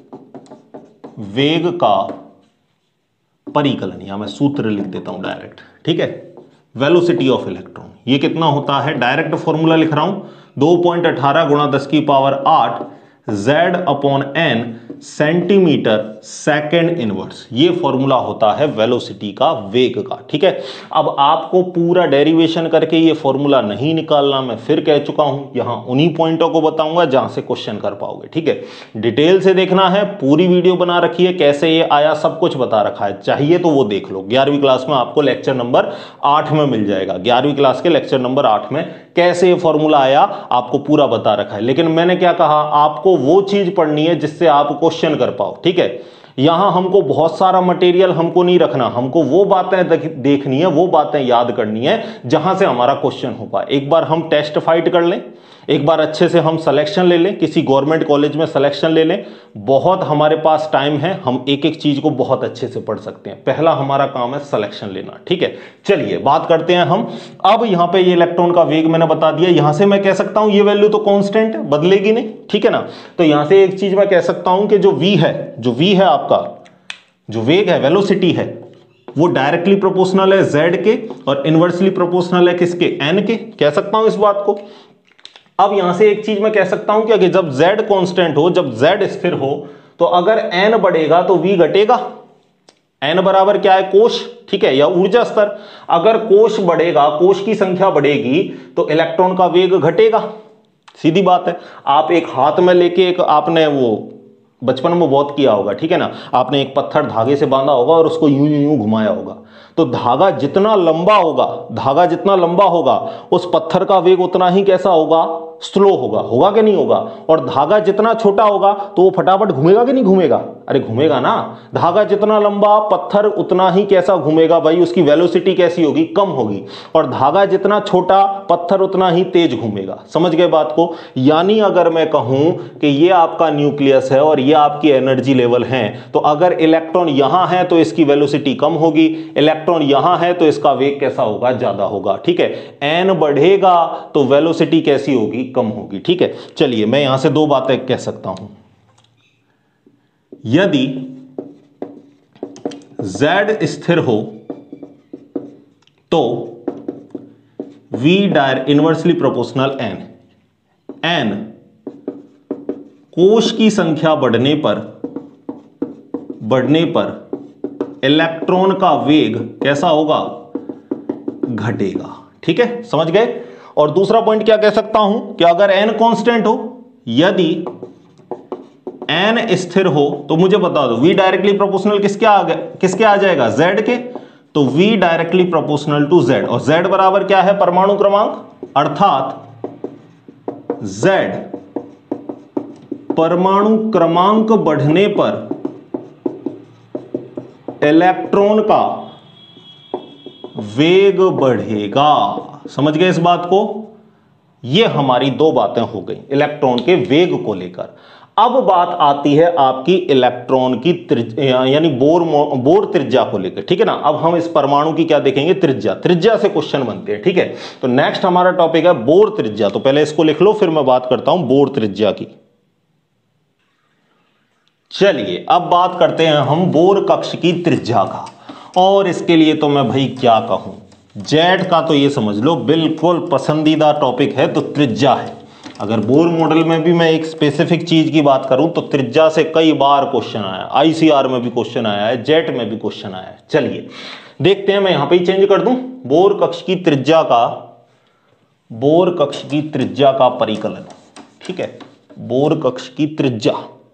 वेग का परिकलन, यहां मैं सूत्र लिख देता हूं डायरेक्ट, ठीक है। वेलोसिटी ऑफ इलेक्ट्रॉन ये कितना होता है, डायरेक्ट फॉर्मूला लिख रहा हूं, 2.18 गुणा 10 की पावर 8 Z अपॉन N सेंटीमीटर सेकेंड इनवर्स, ये फॉर्मूला होता है वेलोसिटी का, वेग का, ठीक है। अब आपको पूरा डेरिवेशन करके ये फॉर्मूला नहीं निकालना, मैं फिर कह चुका हूं, यहां उन्हीं पॉइंटों को बताऊंगा जहां से क्वेश्चन कर पाओगे, ठीक है। डिटेल से देखना है, पूरी वीडियो बना रखी है, कैसे ये आया सब कुछ बता रखा है, चाहिए तो वो देख लो। 11वीं क्लास में आपको लेक्चर नंबर 8 में मिल जाएगा, 11वीं क्लास के लेक्चर नंबर 8 में कैसे ये फॉर्मूला आया आपको पूरा बता रखा है। लेकिन मैंने क्या कहा, आपको वो चीज पढ़नी है जिससे आप क्वेश्चन कर पाओ, ठीक है। यहां हमको बहुत सारा मटेरियल हमको नहीं रखना, हमको वो बातें देखनी है, वो बातें याद करनी है जहां से हमारा क्वेश्चन हो पाए। एक बार हम टेस्ट फाइट कर लें, एक बार अच्छे से हम सिलेक्शन ले लें, किसी गवर्नमेंट कॉलेज में सिलेक्शन ले लें, बहुत हमारे पास टाइम है, हम एक एक चीज को बहुत अच्छे से पढ़ सकते हैं। पहला हमारा काम है सिलेक्शन लेना, ठीक है। चलिए बात करते हैं हम, अब यहां पे ये इलेक्ट्रॉन का वेग मैंने बता दिया, यहां से मैं कह सकता हूं ये वैल्यू तो कांस्टेंट है, बदलेगी नहीं, ठीक है ना। तो यहां से एक चीज मैं कह सकता हूं कि जो v है आपका, जो वेग है, वेलोसिटी है, वो डायरेक्टली प्रोपोर्शनल है z के और इनवर्सली प्रोपोर्शनल है किसके, n के, कह सकता हूं इस बात को। अब यहां से एक चीज मैं कह सकता हूं कि जब z कांस्टेंट हो, जब z स्थिर हो, तो अगर n बढ़ेगा तो v घटेगा। n बराबर क्या है, कोश, ठीक है, या ऊर्जा स्तर। अगर कोश बढ़ेगा, कोश की संख्या बढ़ेगी तो इलेक्ट्रॉन का वेग घटेगा, सीधी बात है। आप एक हाथ में लेके एक आपने वो बचपन में बहुत किया होगा, ठीक है ना। आपने एक पत्थर धागे से बांधा होगा और उसको यूं यूं यूं घुमाया होगा, तो धागा जितना लंबा होगा, धागा जितना लंबा होगा उस पत्थर का वेग उतना ही कैसा होगा, स्लो होगा। होगा कि नहीं होगा? और धागा जितना छोटा होगा तो वो फटाफट घूमेगा कि नहीं घूमेगा? अरे घूमेगा ना। धागा जितना लंबा, पत्थर उतना ही कैसा घूमेगा भाई, उसकी वेलोसिटी कैसी होगी, कम होगी। और धागा जितना छोटा, पत्थर उतना ही तेज घूमेगा। समझ गए बात को? यानी अगर मैं कहूं कि ये आपका न्यूक्लियस है और ये आपकी एनर्जी लेवल है, तो अगर इलेक्ट्रॉन यहां है तो इसकी वेलोसिटी कम होगी, इलेक्ट्रॉन यहां है तो इसका वेग कैसा होगा, ज्यादा होगा। ठीक है, एन बढ़ेगा तो वेलोसिटी कैसी होगी, कम होगी। ठीक है, चलिए मैं यहां से दो बातें कह सकता हूं। यदि Z स्थिर हो तो V इनवर्सली प्रोपोर्शनल n कोश की संख्या बढ़ने पर इलेक्ट्रॉन का वेग कैसा होगा, घटेगा। ठीक है, समझ गए। और दूसरा पॉइंट क्या कह सकता हूं कि अगर n कांस्टेंट हो, यदि n स्थिर हो तो मुझे बता दो V डायरेक्टली प्रोपोर्शनल किसके आ जाएगा, Z के। तो V directly proportional to Z, और Z बराबर क्या है, परमाणु क्रमांक, अर्थात Z परमाणु क्रमांक बढ़ने पर इलेक्ट्रॉन का वेग बढ़ेगा। समझ गए इस बात को? ये हमारी दो बातें हो गई इलेक्ट्रॉन के वेग को लेकर। अब बात आती है आपकी इलेक्ट्रॉन की यानी बोर त्रिज्या को लेकर। ठीक है ना। अब हम इस परमाणु की क्या देखेंगे, त्रिज्या से क्वेश्चन बनते हैं। ठीक है, तो नेक्स्ट हमारा टॉपिक है बोर त्रिज्या। तो पहले इसको लिख लो, फिर मैं बात करता हूं बोर त्रिज्या की। चलिए अब बात करते हैं हम बोर कक्ष की त्रिज्या का, और इसके लिए तो मैं भाई क्या कहूं, जेड का तो ये समझ लो बिल्कुल पसंदीदा टॉपिक है, तो त्रिज्या है। अगर बोर मॉडल में भी मैं एक स्पेसिफिक चीज की बात करूं तो त्रिज्या से कई बार क्वेश्चन आया, आईसीआर में भी क्वेश्चन आया है, जेट में भी क्वेश्चन आया है। चलिए देखते हैं, मैं यहां पे ही चेंज कर दूं, बोर कक्ष की त्रिज्या का परिकलन। ठीक है, बोर कक्ष की त्रिज्या,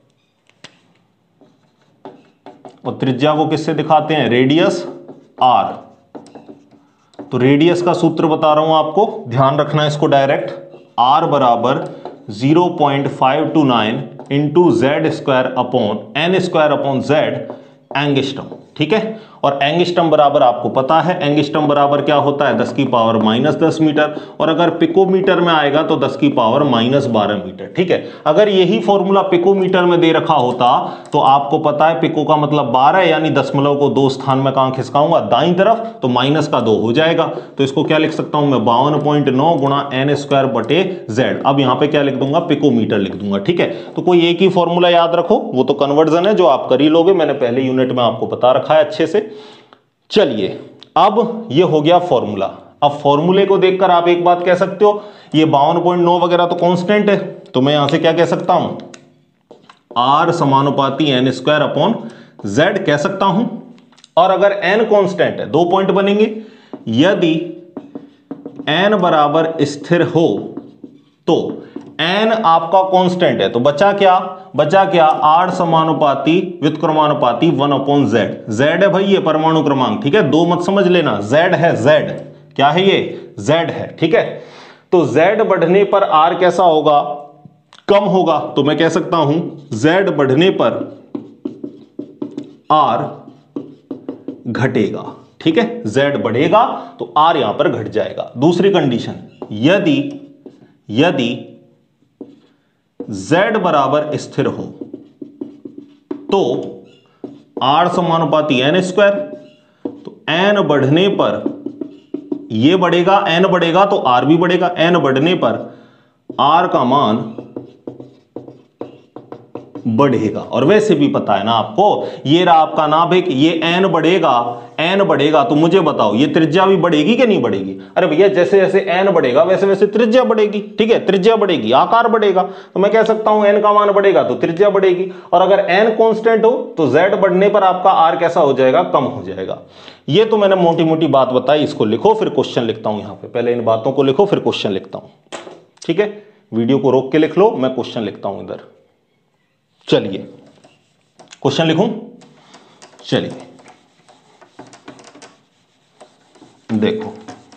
और त्रिज्या को किससे दिखाते हैं, रेडियस आर। तो रेडियस का सूत्र बता रहा हूं आपको, ध्यान रखना है इसको डायरेक्ट, आर बराबर 0.529 into Z square upon N square upon Z angstrom. ठीक है, और एंगस्ट्रम बराबर आपको पता है, एंगस्ट्रम बराबर क्या होता है, 10 की पावर -10 मीटर, और अगर पिकोमीटर में आएगा तो 10 की पावर -12 मीटर। ठीक है, अगर यही फॉर्मूला पिकोमीटर में दे रखा होता तो आपको पता है पिको का मतलब 12, यानी दशमलव को 2 स्थान में कहां खिसकाऊंगा, दाईं तरफ, तो -2 हो जाएगा। तो इसको क्या लिख सकता हूं मैं, 52.9 गुणा एन स्क्वायर बटे जेड। अब यहां पर क्या लिख दूंगा, पिकोमीटर लिख दूंगा। ठीक है, तो कोई एक ही फॉर्मूला याद रखो, वो तो कन्वर्जन है जो आप कर ही लोगे, मैंने पहले यूनिट में आपको बता रखा है अच्छे से। चलिए अब ये हो गया फॉर्मूला। अब फॉर्मूले को देखकर आप एक बात कह सकते हो, ये 52.9 वगैरह तो कांस्टेंट है, तो मैं यहां से क्या कह सकता हूं, आर समानुपाती एन स्क्वायर अपॉन जेड कह सकता हूं। और अगर एन कांस्टेंट है, 2 पॉइंट बनेंगे, यदि एन बराबर स्थिर हो तो एन आपका कांस्टेंट है, तो बचा क्या, आर समानुपाती व्युत्क्रमानुपाती 1/z। जेड है भाई ये परमाणु क्रमांक, ठीक है, 2 मत समझ लेना, जेड है, जेड क्या है ये, जेड है। ठीक है, तो जेड बढ़ने पर आर कैसा होगा, कम होगा, तो मैं कह सकता हूं जेड बढ़ने पर आर घटेगा। ठीक है, जेड बढ़ेगा तो आर यहां पर घट जाएगा। दूसरी कंडीशन, यदि Z बराबर स्थिर हो तो R समानुपाती n स्क्वायर, तो n बढ़ने पर ये बढ़ेगा, n बढ़ेगा तो R भी बढ़ेगा, n बढ़ने पर R का मान बढ़ेगा। और वैसे भी पता है ना आपको, ये रहा आपका नाभिक, ये n बढ़ेगा, तो मुझे बताओ ये त्रिज्या भी बढ़ेगी कि नहीं बढ़ेगी? अरे भैया जैसे जैसे n बढ़ेगा वैसे वैसे त्रिज्या बढ़ेगी। ठीक है, त्रिज्या बढ़ेगी, आकार बढ़ेगा, तो मैं कह सकता हूं n का मान बढ़ेगा तो त्रिज्या बढ़ेगी। और अगर n कांस्टेंट हो तो z बढ़ने पर आपका r कैसा हो जाएगा, कम हो जाएगा। ये तो मैंने मोटी मोटी बात बताई, इसको लिखो फिर क्वेश्चन लिखता हूं। यहां पे पहले इन बातों को लिखो फिर क्वेश्चन लिखता हूं। ठीक है, वीडियो को रोक के लिख लो, मैं क्वेश्चन लिखता हूं इधर। चलिए क्वेश्चन लिखूं? चलिए देखो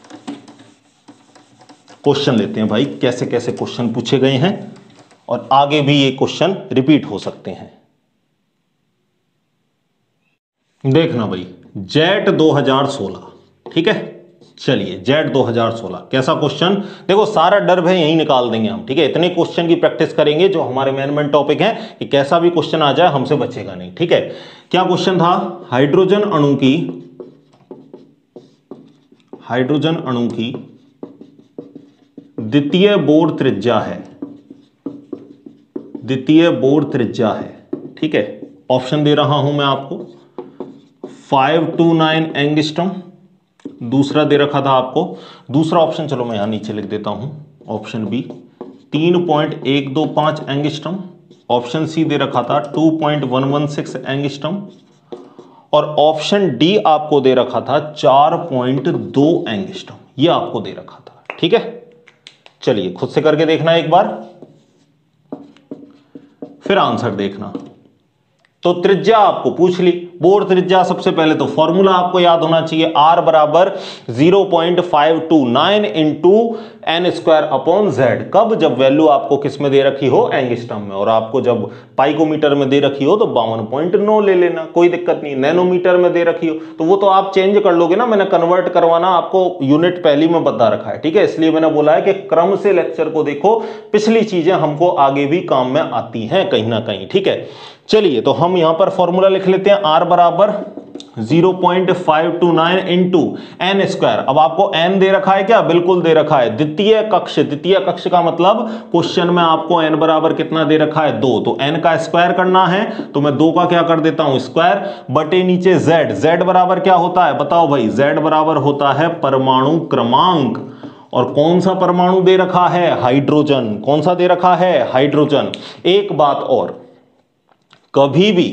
क्वेश्चन लेते हैं भाई, कैसे कैसे क्वेश्चन पूछे गए हैं और आगे भी ये क्वेश्चन रिपीट हो सकते हैं। देखना भाई, जेट 2016, ठीक है। चलिए जेट 2016 कैसा क्वेश्चन, देखो सारा डर भय यही निकाल देंगे हम, ठीक है। इतने क्वेश्चन की प्रैक्टिस करेंगे जो हमारे मेन टॉपिक है कि कैसा भी क्वेश्चन आ जाए हमसे बचेगा नहीं, ठीक है। क्या क्वेश्चन था? हाइड्रोजन अणु की द्वितीय बोर त्रिज्या है, ठीक है। ऑप्शन दे रहा हूं मैं आपको, 529 एंगस्ट्रॉम, दूसरा दे रखा था आपको, दूसरा ऑप्शन चलो मैं यहां नीचे लिख देता हूं, option B 3.125 angstrom, option C दे रखा था 2.116 एंगस्ट्रॉम और ऑप्शन डी आपको दे रखा था 4.2 एंगस्ट्रॉम, ये आपको दे रखा था, ठीक है। चलिए खुद से करके देखना एक बार, फिर आंसर देखना। तो त्रिज्या आपको पूछ ली, बोर त्रिज्या, सबसे पहले तो फॉर्मूला आपको याद होना चाहिए, R बराबर 0.529 into N square upon Z. कब? जब वैल्यू आपको किस में दे रखी हो? एंगस्ट्रॉम में। और आपको जब पाइकोमीटर में दे रखी हो तो 52.9 ले लेना, कोई दिक्कत नहीं। नैनोमीटर में दे रखी हो तो वो तो आप चेंज कर लोगे ना, मैंने कन्वर्ट करवाना आपको यूनिट पहली में बता रखा है, ठीक है। इसलिए मैंने बोला है कि क्रम से लेक्चर को देखो, पिछली चीजें हमको आगे भी काम में आती हैं कहीं ना कहीं, ठीक है। चलिए तो हम यहां पर फॉर्मूला लिख लेते हैं, R बराबर 0.529 इंटू एन स्क्वायर। अब आपको n दे रखा है क्या? बिल्कुल दे रखा है। द्वितीय कक्ष का मतलब क्वेश्चन में आपको n बराबर कितना दे रखा है? 2, तो n का स्क्वायर करना है तो मैं 2 का क्या कर देता हूं? स्क्वायर बटे नीचे z बराबर क्या होता है बताओ भाई? z बराबर होता है परमाणु क्रमांक, और कौन सा परमाणु दे रखा है? हाइड्रोजन। कौन सा दे रखा है? हाइड्रोजन। एक बात और, कभी भी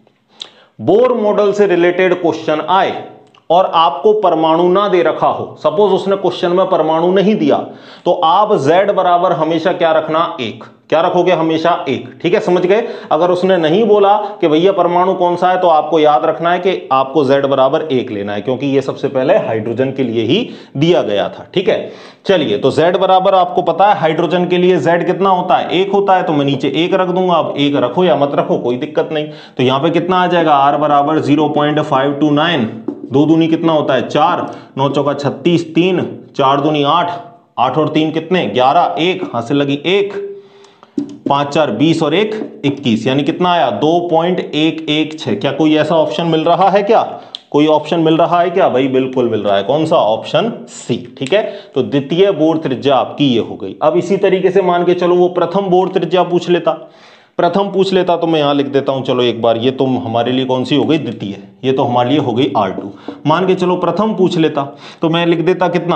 बोर मॉडल से रिलेटेड क्वेश्चन आए और आपको परमाणु ना दे रखा हो, सपोज उसने क्वेश्चन में परमाणु नहीं दिया, तो आप z बराबर हमेशा क्या रखना? 1। क्या रखोगे? हमेशा 1, ठीक है, समझ गए। अगर उसने नहीं बोला कि भैया परमाणु कौन सा है, तो आपको याद रखना है कि आपको z बराबर 1 लेना है, क्योंकि ये सबसे पहले हाइड्रोजन के लिए ही दिया गया था, ठीक है। चलिए तो z बराबर आपको पता है हाइड्रोजन के लिए z कितना होता है? 1 होता है, तो मैं नीचे 1 रख दूंगा। अब 1 रखो या मत रखो कोई दिक्कत नहीं। तो यहां पे कितना आ जाएगा? R बराबर 0.529, 2 दूनी कितना होता है? 4, 9 चौका 36, 3, 4 दूनी 8, 8 और 3 कितने? 11, 1 हाथ से लगी 1, 5 4 20 और 1 21, यानी कितना आया? 2.116। क्या कोई ऐसा ऑप्शन मिल रहा है क्या? कोई ऑप्शन मिल रहा है क्या भाई? बिल्कुल मिल रहा है। कौन सा? ऑप्शन सी, ठीक है। तो द्वितीय बोर त्रिज्या आपकी ये हो गई। अब इसी तरीके से मान के चलो वो प्रथम बोर त्रिज्या पूछ लेता, तो मैं यहां लिख देता हूं, चलो एक बार, ये तो हमारे लिए कौन सी हो गई? द्वितीय, ये तो हमारे लिए हो गई R2। मान के चलो प्रथम पूछ लेता तो मैं लिख देता कितना?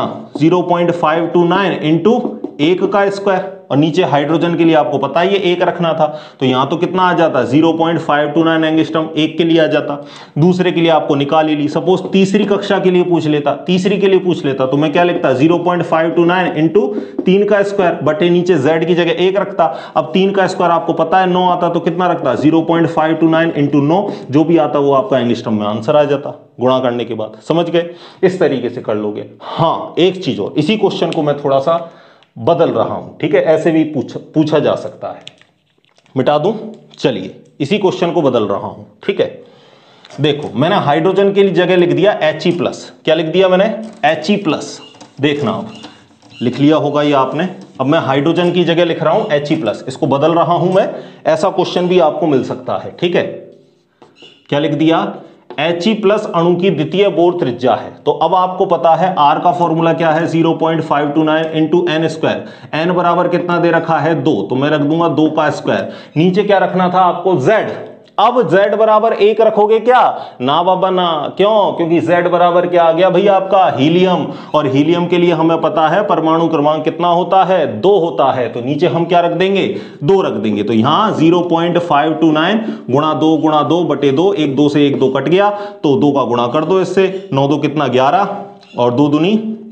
0.529 इंटू 1 का स्क्वायर, और नीचे हाइड्रोजन के लिए आपको पता ही है 1 रखना था, तो यहां तो कितना आ जाता? 0.529 एंगस्ट्रॉम 1 के लिए आ जाता। दूसरे के लिए आपको निकाल ही ली। सपोज तीसरी कक्षा के लिए पूछ लेता, तो मैं क्या लिखता? 0.529 इंटू 3 का स्क्वायर बटे नीचे z की जगह 1 रखता। अब 3 का स्क्वायर आपको पता है 9 आता, तो कितना रखता? 0.529 इंटू 9, जो भी आता वो आपका एंगस्ट्रॉम में आंसर आ जाता गुणा करने के बाद। समझ गए? इस तरीके से कर लोगे। हाँ एक चीज और, इसी क्वेश्चन को मैं थोड़ा सा बदल रहा हूं, ठीक है, ऐसे भी पूछा जा सकता है। मिटा दूं? चलिए इसी क्वेश्चन को बदल रहा हूं, ठीक है। देखो मैंने हाइड्रोजन के लिए जगह लिख दिया He+। क्या लिख दिया मैंने? He+। देखना अब लिख लिया होगा ये आपने। अब मैं हाइड्रोजन की जगह लिख रहा हूं He+, इसको बदल रहा हूं मैं। ऐसा क्वेश्चन भी आपको मिल सकता है, ठीक है। क्या लिख दिया? He+ अणु की द्वितीय बोर त्रिज्या है। तो अब आपको पता है R का फॉर्मूला क्या है? 0.529 इंटू एन स्क्वायर। एन बराबर कितना दे रखा है? 2, तो मैं रख दूंगा 2 का स्क्वायर। नीचे क्या रखना था आपको? Z। अब z बराबर 1 रखोगे क्या? ना बाबा ना। क्यों? क्योंकि z बराबर क्या आ गया भाई? आपका हीलियम, और हीलियम के लिए हमें पता है परमाणु क्रमांक कितना होता है? 2 होता है। तो नीचे हम क्या रख देंगे? 2 रख देंगे। तो यहां 0.529 गुणा 2 बटे 2, 1 2 से 1 2 कट गया, तो 2 का गुणा कर दो इससे। 9 2 कितना? 11, और 2 दूनी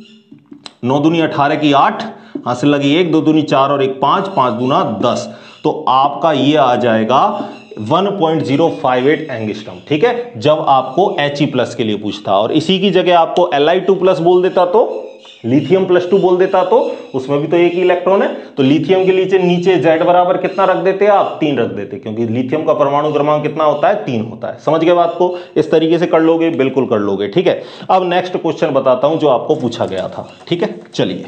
9 दूनी 18 की 8, हासिल लगी 1, 2 दूनी 4 और 1 5, 5 दूना 10। तो आपका ये आ जाएगा 1.058 एंगस्ट्रॉम। ठीक है, जब आपको He+ के लिए पूछता और इसी की जगह आपको Li2+ बोल देता तो लिथियम +2 बोल देता तो उसमें भी तो एक ही इलेक्ट्रॉन है, तो लिथियम के नीचे Z बराबर कितना रख देते आप, 3 रख देते, क्योंकि लिथियम का परमाणु क्रमांक कितना होता है, 3 होता है। समझ गए बात को? इस तरीके से कर लोगे, बिल्कुल कर लोगे। ठीक है, अब नेक्स्ट क्वेश्चन बताता हूं जो आपको पूछा गया था। ठीक है, चलिए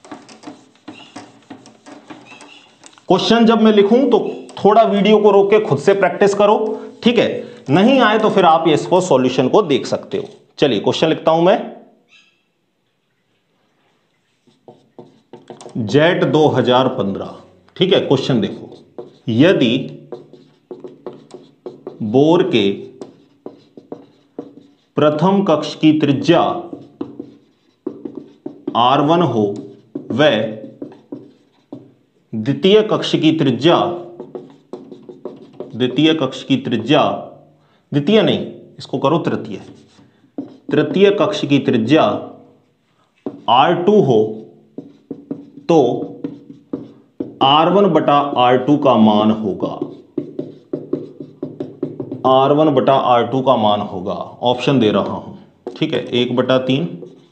क्वेश्चन जब मैं लिखूं तो थोड़ा वीडियो को रोक के खुद से प्रैक्टिस करो। ठीक है, नहीं आए तो फिर आप इसको सॉल्यूशन को देख सकते हो। चलिए क्वेश्चन लिखता हूं मैं। जेट 2015। ठीक है, क्वेश्चन देखो, यदि बोर के प्रथम कक्ष की त्रिज्या R1 हो व द्वितीय कक्ष की त्रिज्या द्वितीय नहीं, इसको करो तृतीय कक्ष की त्रिज्या R2 हो तो R1 बटा R2 का मान होगा, R1 बटा R2 का मान होगा। ऑप्शन दे रहा हूं। ठीक है, 1/3,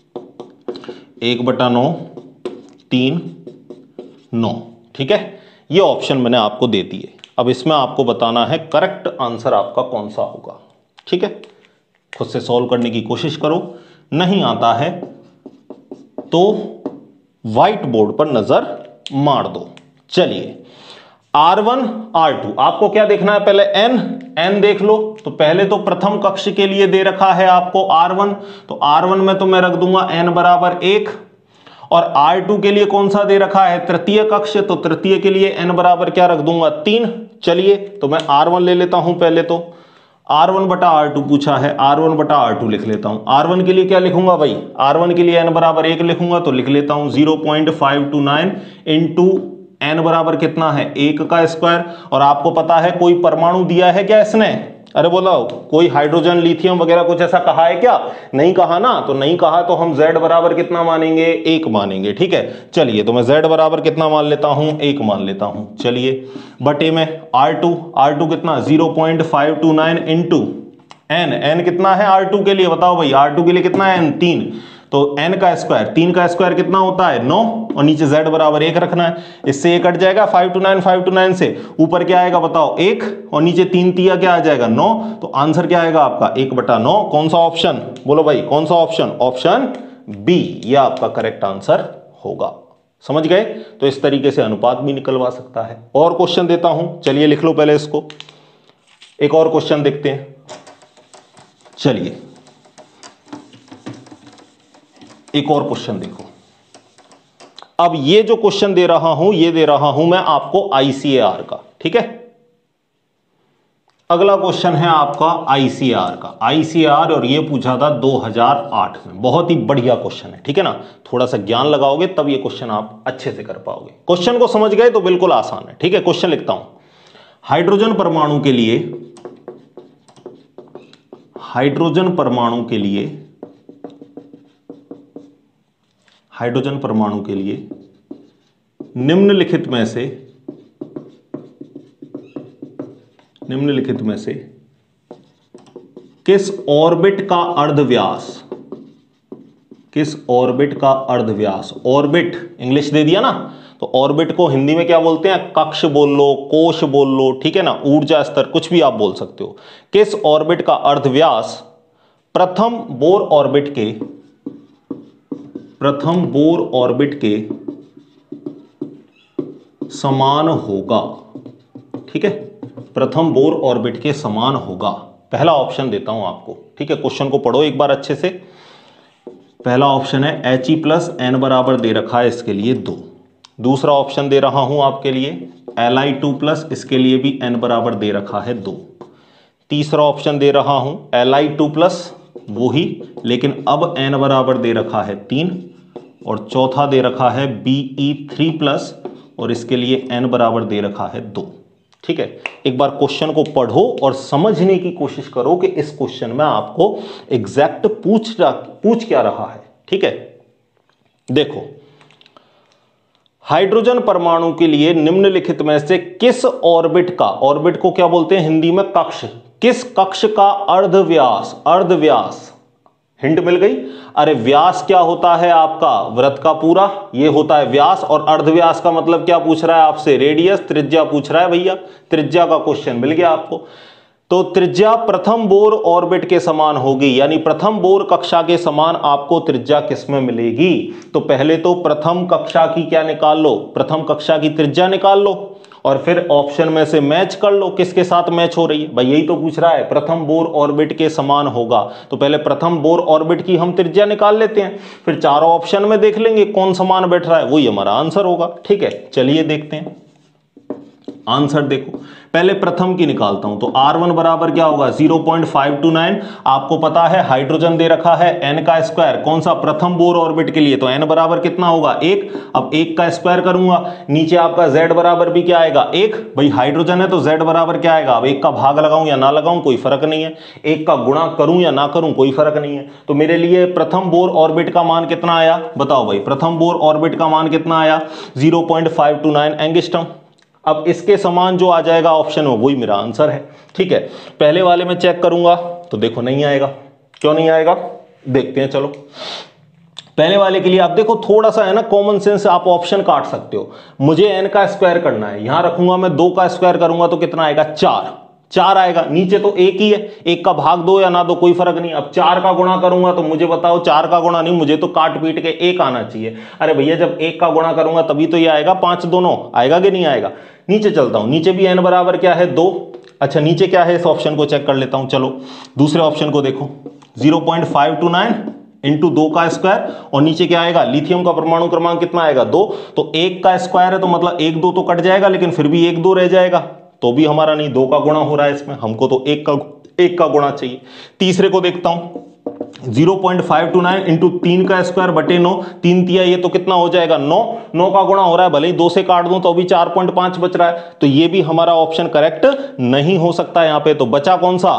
1/9, 3, 9। ठीक है, ये ऑप्शन मैंने आपको दे दिए। अब इसमें आपको बताना है करेक्ट आंसर आपका कौन सा होगा। ठीक है, खुद से सॉल्व करने की कोशिश करो, नहीं आता है तो व्हाइट बोर्ड पर नजर मार दो। चलिए R1 R2 आपको क्या देखना है, पहले n देख लो। तो पहले तो प्रथम कक्ष के लिए दे रखा है आपको R1, तो R1 में तो मैं रख दूंगा n बराबर 1, और R2 के लिए कौन सा दे रखा है, तृतीय कक्ष, तो तृतीय के लिए n बराबर क्या रख दूंगा, 3। चलिए तो मैं R1 ले लेता हूं, पहले तो R1 बटा R2 पूछा है, R1 बटा R2 लिख लेता हूं। R1 के लिए क्या लिखूंगा भाई, R1 के लिए n बराबर 1 लिखूंगा, तो लिख लेता हूं 0.529 इंटू n बराबर कितना है, 1 का स्क्वायर। और आपको पता है कोई परमाणु दिया है क्या इसने, अरे बोलो कोई हाइड्रोजन लिथियम वगैरह कुछ ऐसा कहा है क्या, नहीं कहा ना, तो नहीं कहा तो हम Z बराबर कितना मानेंगे, 1 मानेंगे। ठीक है, चलिए तो मैं Z बराबर कितना मान लेता हूं, 1 मान लेता हूं। चलिए बटे में R2 कितना 0.529 इंटू n कितना है R2 के लिए, बताओ भाई R2 के लिए कितना है, n 3, तो n का स्क्वायर, 3 का स्क्वायर कितना होता है 9, और नीचे z बराबर 1 रखना है। इससे ये कट जाएगा 5 to 9 से, ऊपर क्या आएगा बताओ 1, और नीचे 3 तिया क्या आ जाएगा 9, तो आंसर क्या आएगा आपका 1/9। कौन सा ऑप्शन, बोलो भाई कौन सा ऑप्शन, ऑप्शन बी, यह आपका करेक्ट आंसर होगा। समझ गए? तो इस तरीके से अनुपात भी निकलवा सकता है। और क्वेश्चन देता हूं, चलिए लिख लो पहले इसको, एक और क्वेश्चन देखते हैं। चलिए एक और क्वेश्चन देखो। अब ये जो क्वेश्चन दे रहा हूं, ये दे रहा हूं मैं आपको ICAR का। ठीक है, अगला क्वेश्चन है आपका ICAR का, ICAR, और ये पूछा था 2008 में। बहुत ही बढ़िया क्वेश्चन है। ठीक है ना, थोड़ा सा ज्ञान लगाओगे तब ये क्वेश्चन आप अच्छे से कर पाओगे। क्वेश्चन को समझ गए तो बिल्कुल आसान है। ठीक है, क्वेश्चन लिखता हूं, हाइड्रोजन परमाणु के लिए निम्नलिखित में से किस ऑर्बिट का अर्धव्यास, ऑर्बिट इंग्लिश दे दिया ना, तो ऑर्बिट को हिंदी में क्या बोलते हैं, कक्ष बोल लो, कोश बोल लो, ठीक है ना, ऊर्जा स्तर, कुछ भी आप बोल सकते हो। किस ऑर्बिट का अर्धव्यास प्रथम बोर ऑर्बिट के समान होगा। ठीक है, प्रथम बोर ऑर्बिट के समान होगा। पहला ऑप्शन देता हूं आपको। ठीक है, क्वेश्चन को पढ़ो एक बार अच्छे से। पहला ऑप्शन है He+n बराबर दे रखा है, इसके लिए 2। दूसरा ऑप्शन दे रहा हूं आपके लिए Li2+, इसके लिए भी n बराबर दे रखा है 2। तीसरा ऑप्शन दे रहा हूं Li2+, वही, लेकिन अब n बराबर दे रखा है 3, और चौथा दे रखा है Be3+, और इसके लिए n बराबर दे रखा है 2। ठीक है, एक बार क्वेश्चन को पढ़ो और समझने की कोशिश करो कि इस क्वेश्चन में आपको एग्जैक्ट पूछ क्या रहा है। ठीक है, देखो हाइड्रोजन परमाणु के लिए निम्नलिखित में से किस ऑर्बिट का, ऑर्बिट को क्या बोलते हैं हिंदी में, कक्ष, किस कक्ष का अर्धव्यास, अर्धव्यास, हिंट मिल गई। अरे व्यास क्या होता है आपका, वृत्त का पूरा, ये होता है व्यास, और अर्धव्यास का मतलब क्या पूछ रहा है आपसे, रेडियस, त्रिज्या पूछ रहा है भैया, त्रिज्या का क्वेश्चन मिल गया आपको। तो त्रिज्या प्रथम बोर ऑर्बिट के समान होगी, यानी प्रथम बोर कक्षा के समान आपको त्रिज्या किसमें मिलेगी। तो पहले तो प्रथम कक्षा की क्या निकाल लो, प्रथम कक्षा की त्रिज्या निकाल लो, और फिर ऑप्शन में से मैच कर लो किसके साथ मैच हो रही है। भाई यही तो पूछ रहा है, प्रथम बोर ऑर्बिट के समान होगा, तो पहले प्रथम बोर ऑर्बिट की हम त्रिज्या निकाल लेते हैं, फिर चारों ऑप्शन में देख लेंगे कौन समान बैठ रहा है, वही हमारा आंसर होगा। ठीक है, चलिए देखते हैं आंसर। देखो पहले प्रथम की निकालता हूं, तो R1 बराबर क्या होगा 0.529। आपको पता है हाइड्रोजन दे रखा है n का स्क्वायर, कौन सा, प्रथम बोर ऑर्बिट के लिए, तो n बराबर कितना होगा 1। अब 1 का स्क्वायर करूंगा, नीचे आपका z बराबर भी क्या आएगा 1। भाई हाइड्रोजन है तो z बराबर क्या आएगा, अब 1 का भाग लगाऊं या ना लगाऊं कोई फर्क नहीं है, 1 का गुणा करूं या ना करूं कोई फर्क नहीं है। तो मेरे लिए प्रथम बोर ऑर्बिट का मान कितना आया, बताओ भाई, प्रथम बोर ऑर्बिट का मान कितना आया 0.529 एंगस्ट्रॉम। अब इसके समान जो आ जाएगा ऑप्शन में वही मेरा आंसर है। ठीक है, पहले वाले में चेक करूंगा तो देखो नहीं आएगा, क्यों नहीं आएगा देखते हैं। चलो पहले वाले के लिए आप देखो थोड़ा सा है ना कॉमन सेंस, आप ऑप्शन काट सकते हो। मुझे n का स्क्वायर करना है, यहां रखूंगा मैं 2 का स्क्वायर करूंगा तो कितना आएगा 4 आएगा, नीचे तो 1 ही है, 1 का भाग दो या ना दो कोई फर्क नहीं। अब 4 का गुणा करूंगा तो मुझे बताओ, 4 का गुणा नहीं, मुझे तो काट पीट के 1 आना चाहिए। अरे भैया जब 1 का गुणा करूंगा तभी तो ये आएगा 5 दोनों, आएगा कि नहीं आएगा। नीचे चलता हूं, नीचे भी n बराबर क्या है 2। अच्छा नीचे क्या है इस ऑप्शन को चेक कर लेता हूं। चलो दूसरे ऑप्शन को देखो, 0.529 इंटू 2 का स्क्वायर, और नीचे क्या आएगा, लिथियम का परमाणु क्रमांक कितना आएगा 2। तो 1 का स्क्वायर है तो मतलब 1 2 तो कट जाएगा, लेकिन फिर भी 1 2 रह जाएगा, तो भी हमारा नहीं, 2 का गुणा हो रहा है इसमें, हमको तो 1 का गुणा चाहिए। तीसरे को देखता हूं, 0.529 इंटू 3 का स्क्वायर बटे 9, 3 तिया ये तो कितना हो जाएगा 9 का गुणा हो रहा है, भले ही 2 से काट दूं तो अभी 4.5 बच रहा है, तो ये भी हमारा ऑप्शन करेक्ट नहीं हो सकता यहां पे। तो बचा कौन सा,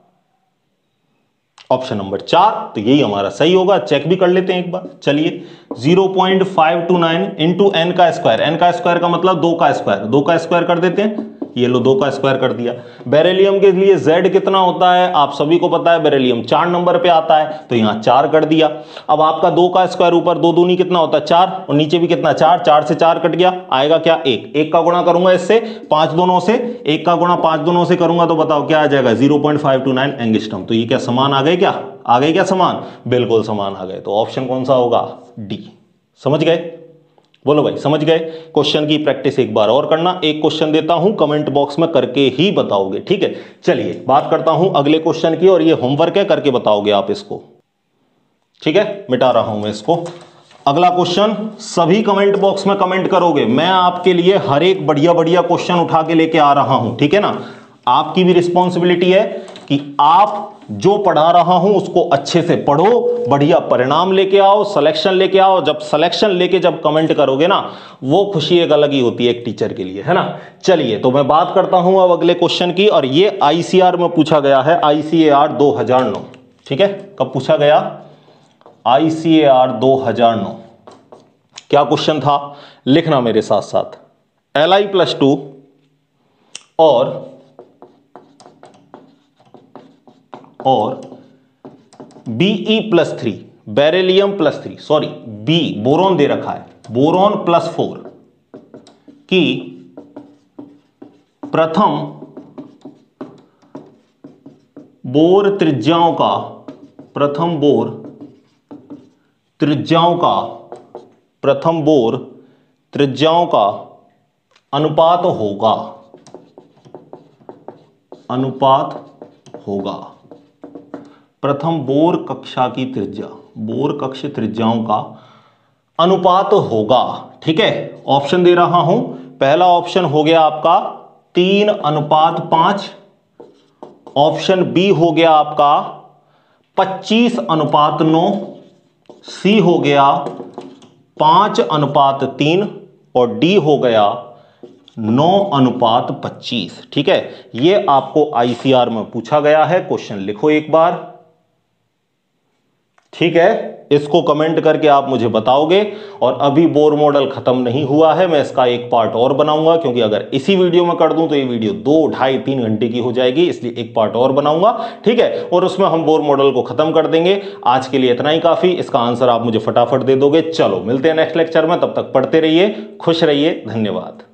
ऑप्शन नंबर 4, तो यही हमारा सही होगा। चेक भी कर लेते हैं एक बार, चलिए 0.529 इंटू n का स्क्वायर का मतलब 2 का स्क्वायर कर देते हैं, ये लो 2 का स्क्वायर कर दिया। बेरिलियम के लिए Z कितना होता है आप सभी को पता है, बेरिलियम 4 नंबर पे आता है, तो यहां 4 कर दिया। अब आपका 2 का स्क्वायर ऊपर 2 दूनी कितना होता है 4, और नीचे भी कितना 4 से 4 कट गया, आएगा क्या 1 का गुणा करूंगा इससे 5 दोनों से, 1 का गुणा 5 दोनों से करूंगा तो बताओ क्या आ जाएगा 0.529 एंगस्ट्रॉम। तो ये क्या समान आ गए, क्या आ गए, क्या समान, बिल्कुल समान आ गए। तो ऑप्शन कौन सा होगा, डी। समझ गए, बोलो भाई समझ गए। क्वेश्चन की प्रैक्टिस एक बार और करना, एक क्वेश्चन देता हूं कमेंट बॉक्स में करके ही बताओगे, ठीक है। चलिए बात करता हूं अगले क्वेश्चन की, और ये होमवर्क है, करके बताओगे आप इसको, ठीक है। मिटा रहा हूं मैं इसको। अगला क्वेश्चन सभी कमेंट बॉक्स में कमेंट करोगे, मैं आपके लिए हर एक बढ़िया बढ़िया क्वेश्चन उठा के लेके आ रहा हूं, ठीक है ना। आपकी भी रिस्पॉन्सिबिलिटी है कि आप जो पढ़ा रहा हूं उसको अच्छे से पढ़ो, बढ़िया परिणाम लेके आओ, सिलेक्शन लेके आओ। जब सिलेक्शन लेके जब कमेंट करोगे ना, वो खुशी एक अलग ही होती है एक टीचर के लिए, है ना। चलिए तो मैं बात करता हूं अब अगले क्वेश्चन की, और ये आईसीआर में पूछा गया है, आईसीएआर 2009, ठीक है। कब पूछा गया, आईसीएआर 2009। क्या क्वेश्चन था, लिखना मेरे साथ साथ, Li+2 और Be+3, beryllium, sorry B boron दे रखा है, बोरॉन +4 की प्रथम बोर त्रिज्याओं का, प्रथम बोर त्रिज्याओं का अनुपात होगा, प्रथम बोर कक्षा की त्रिज्या, बोर कक्ष त्रिज्याओं का अनुपात होगा, ठीक है। ऑप्शन दे रहा हूं, पहला ऑप्शन हो गया आपका 3:5, ऑप्शन बी हो गया आपका 25:9, सी हो गया 5:3, और डी हो गया 9:25, ठीक है। ये आपको आईसीआर में पूछा गया है, क्वेश्चन लिखो एक बार, ठीक है, इसको कमेंट करके आप मुझे बताओगे। और अभी बोर मॉडल खत्म नहीं हुआ है, मैं इसका एक पार्ट और बनाऊंगा, क्योंकि अगर इसी वीडियो में कर दूं तो ये वीडियो 2, ढाई, 3 घंटे की हो जाएगी, इसलिए एक पार्ट और बनाऊंगा। ठीक है, और उसमें हम बोर मॉडल को खत्म कर देंगे। आज के लिए इतना ही काफी, इसका आंसर आप मुझे फटाफट दे दोगे। चलो मिलते हैं नेक्स्ट लेक्चर में, तब तक पढ़ते रहिए, खुश रहिए, धन्यवाद।